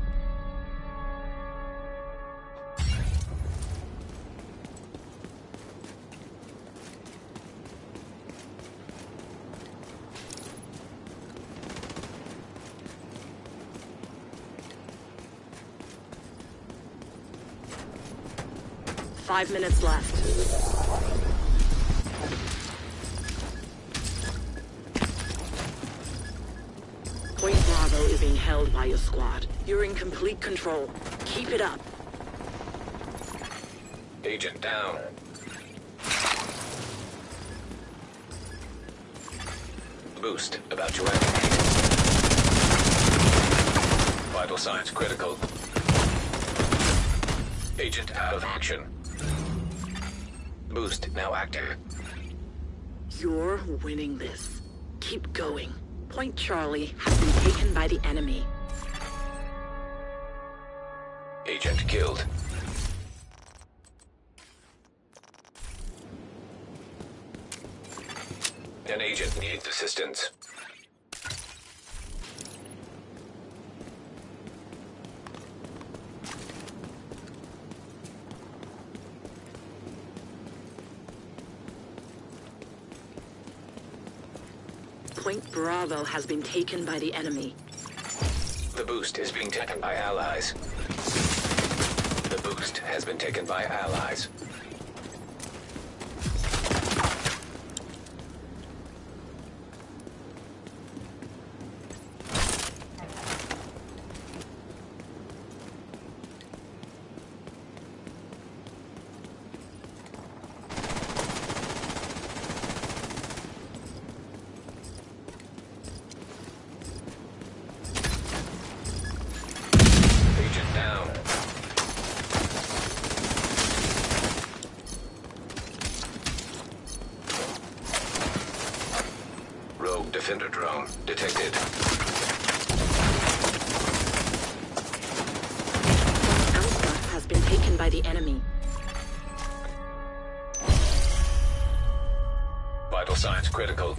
Five minutes left. Point Bravo is being held by your squad. You're in complete control. Keep it up. Agent down. Boost about to activate. Vital signs critical. Agent out of action. Boost now active. You're winning this. Keep going. Point Charlie has been taken by the enemy. Agent killed. An agent needs assistance. Point Bravo has been taken by the enemy. The boost is being taken by allies. The boost has been taken by allies. Agent down. Rogue defender drone detected. Alpha has been taken by the enemy. Vital signs critical.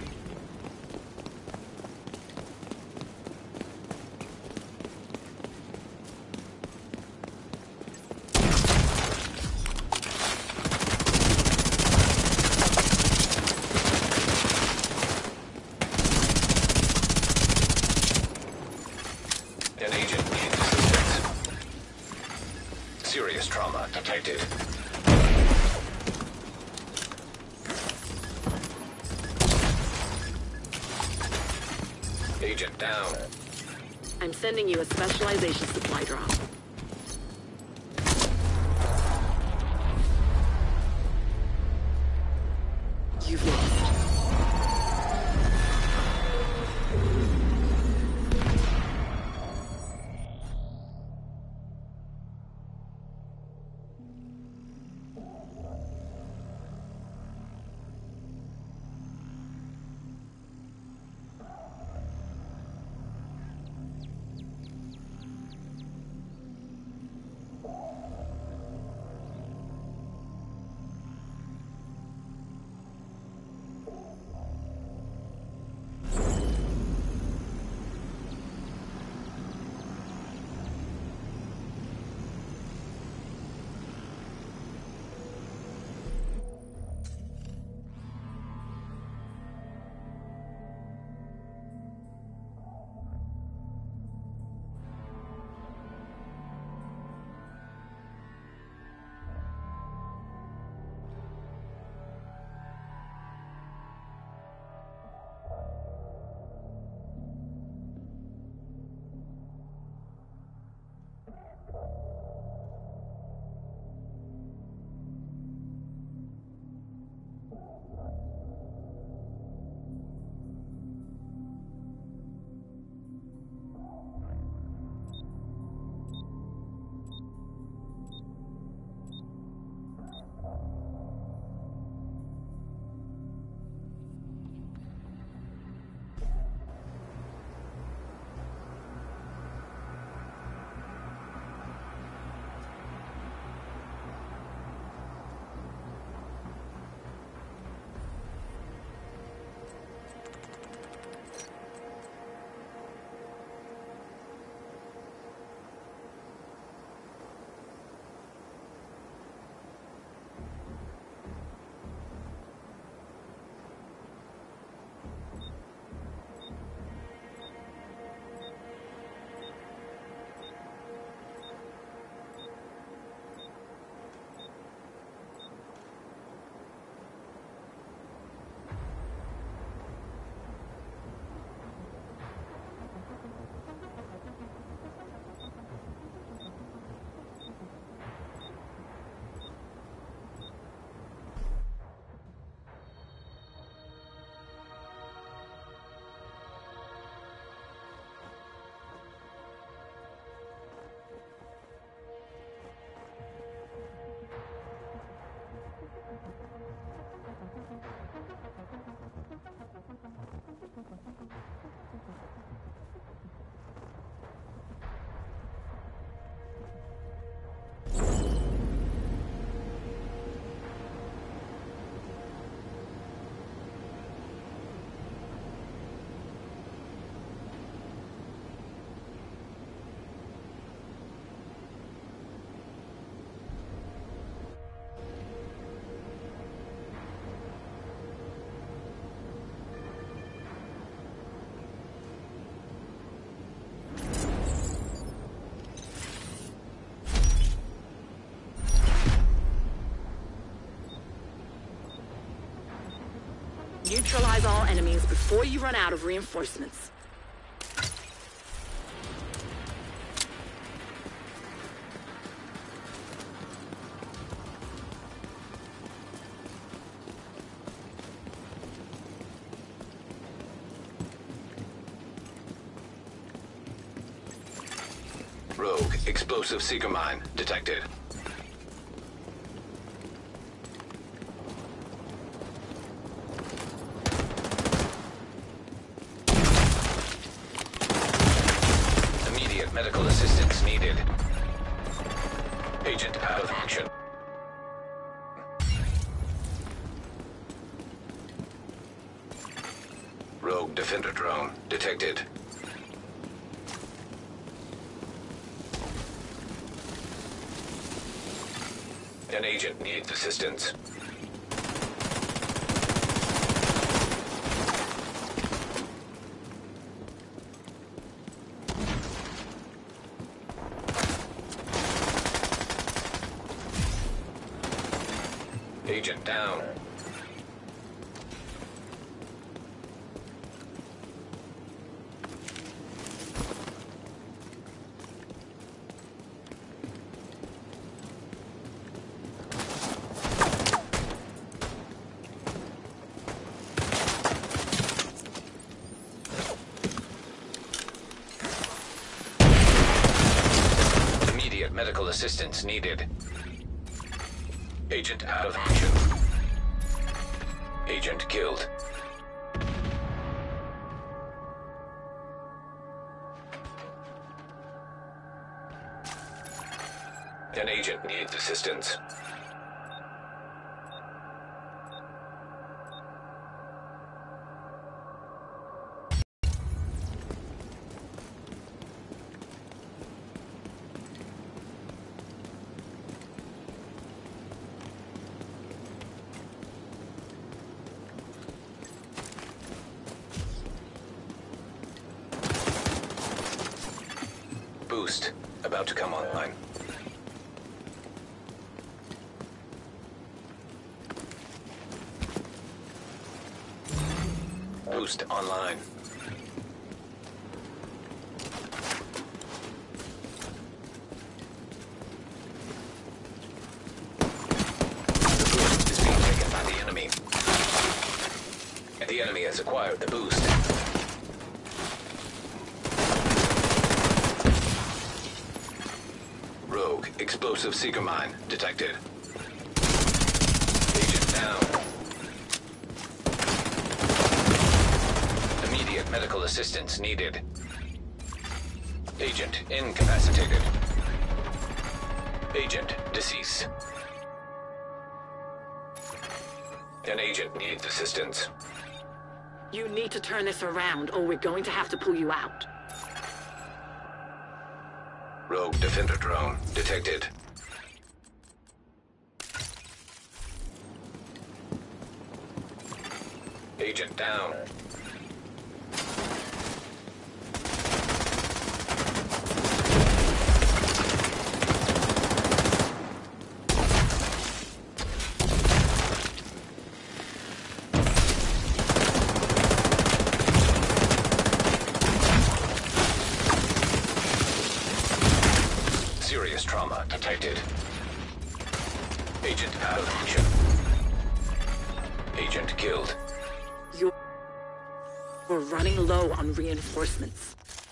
An agent needs assistance. Serious trauma detected. Agent down. I'm sending you a specialization supply drop. You've lost. Neutralize all enemies before you run out of reinforcements. Rogue explosive seeker mine detected. Immediate medical assistance needed. Agent out of action. Rogue defender drone detected. An agent needs assistance. Agent down. Immediate medical assistance needed. Agent out of action. Agent killed. An agent needs assistance. Boost about to come online. Boost online. The boost is being taken by the enemy. And the enemy has acquired the boost. Rogue explosive seeker mine detected. Agent down. Immediate medical assistance needed. Agent incapacitated. Agent deceased. An agent needs assistance. You need to turn this around, or we're going to have to pull you out. Rogue defender drone detected. Agent down. Serious trauma detected. Agent out of action. Agent killed. You're we're running low on reinforcements.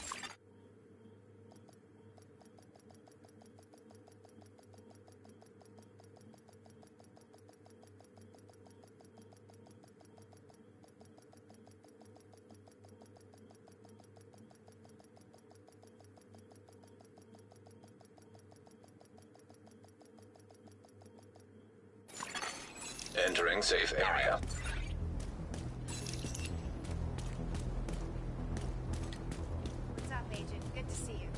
Entering safe area. What's up, Agent? Good to see you.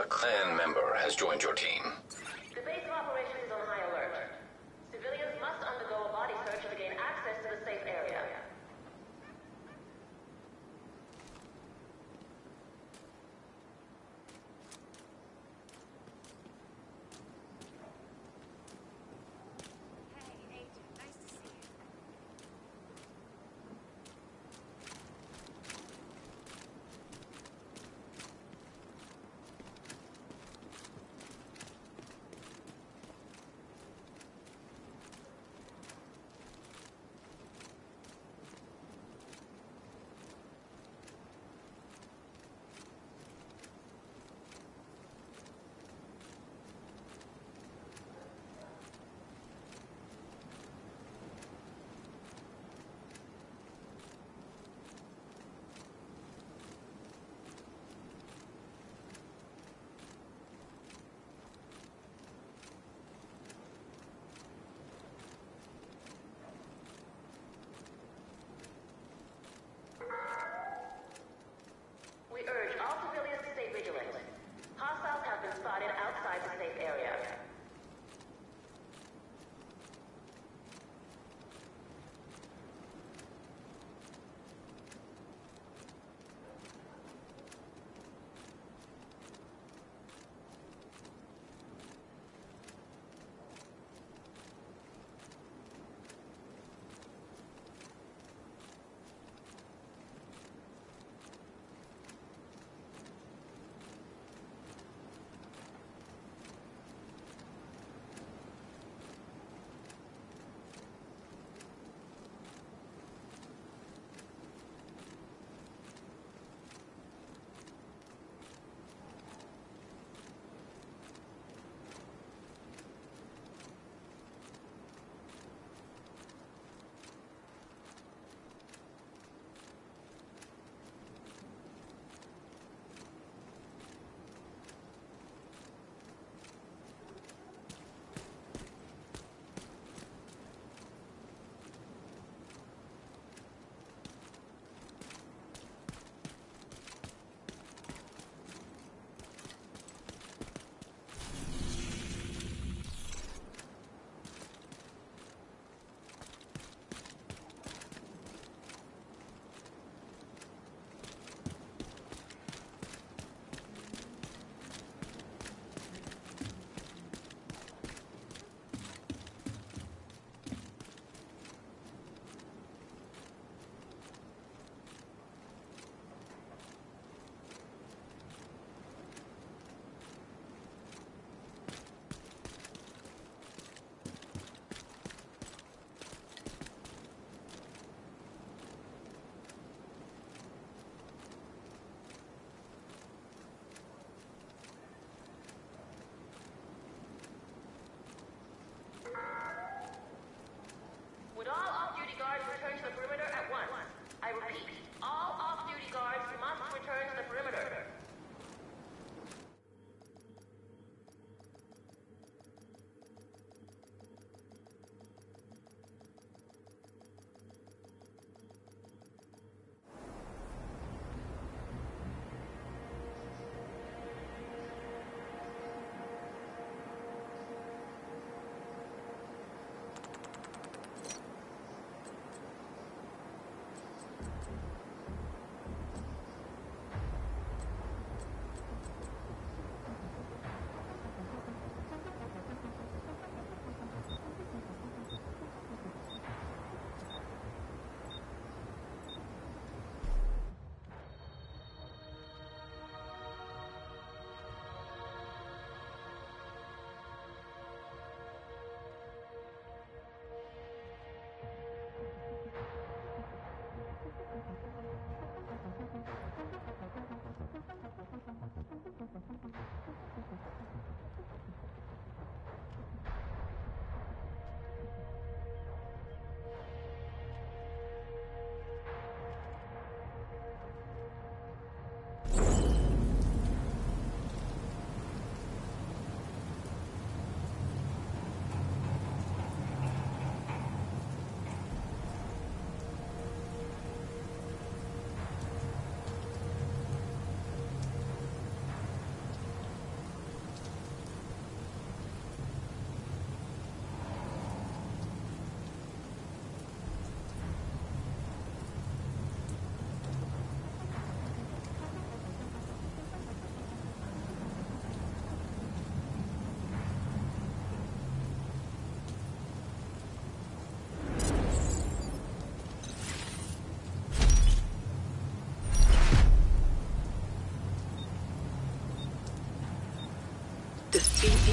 clan member has joined your team. The base of operations is on high alert. Civilians must undergo a body search to gain access to the safe area. Hey, Agent. Nice to see you. We urge all civilians to stay vigilant. Hostiles have been spotted outside the safe area.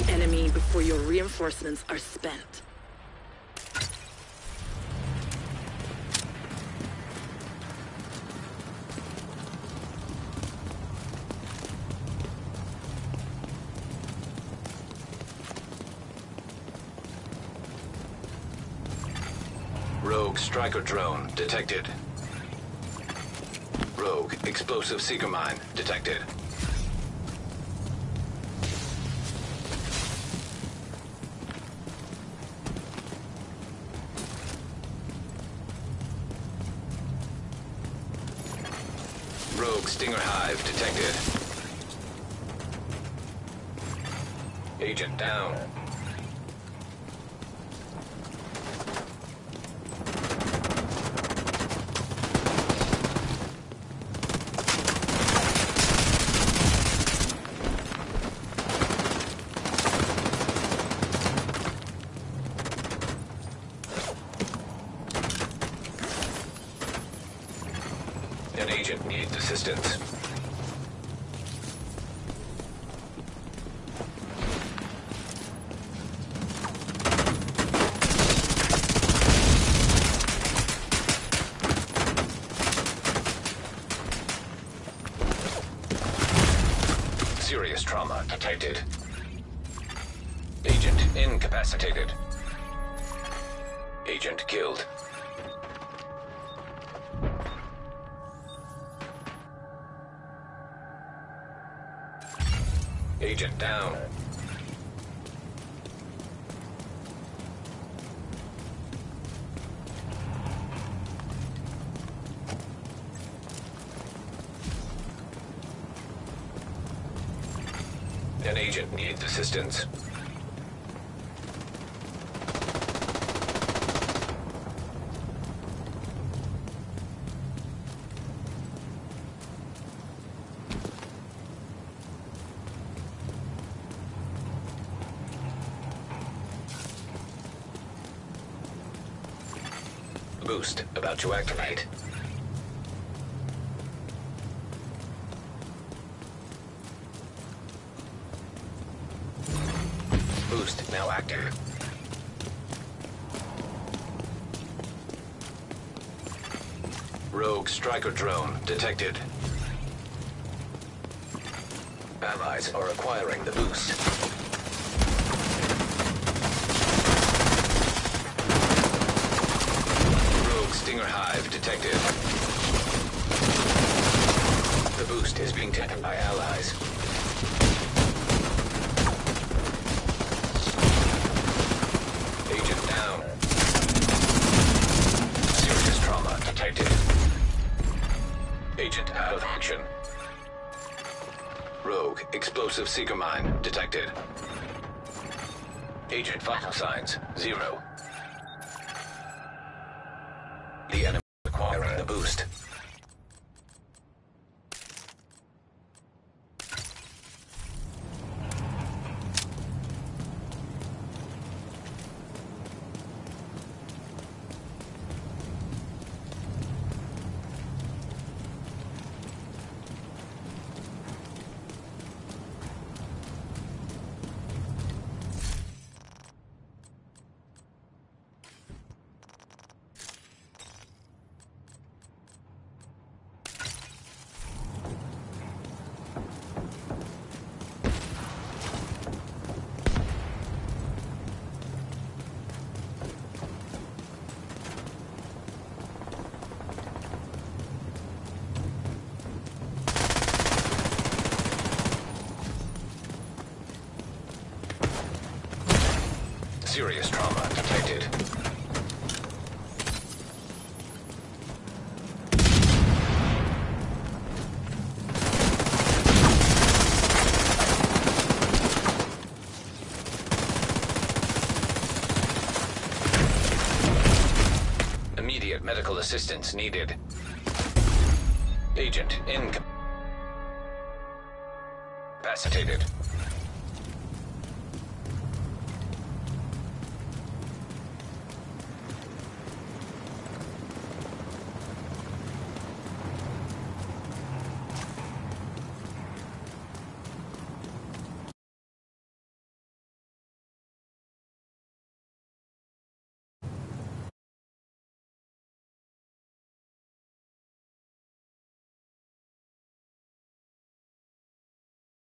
the enemy before your reinforcements are spent. Rogue striker drone detected. Rogue explosive seeker mine detected. Rogue stinger hive detected. Agent down. An agent needs assistance. Serious trauma detected. Agent incapacitated. Agent killed. Agent down. An agent needs assistance. Boost about to activate. Boost now active. Rogue striker drone detected. Allies are acquiring the boost. Stinger hive detected. The boost is being taken by allies. Agent down. Serious trauma detected. Agent out of action. Rogue explosive seeker mine detected. Agent vital signs zero. The enemy acquiring the boost. Serious trauma detected. Immediate medical assistance needed. Agent incapacitated.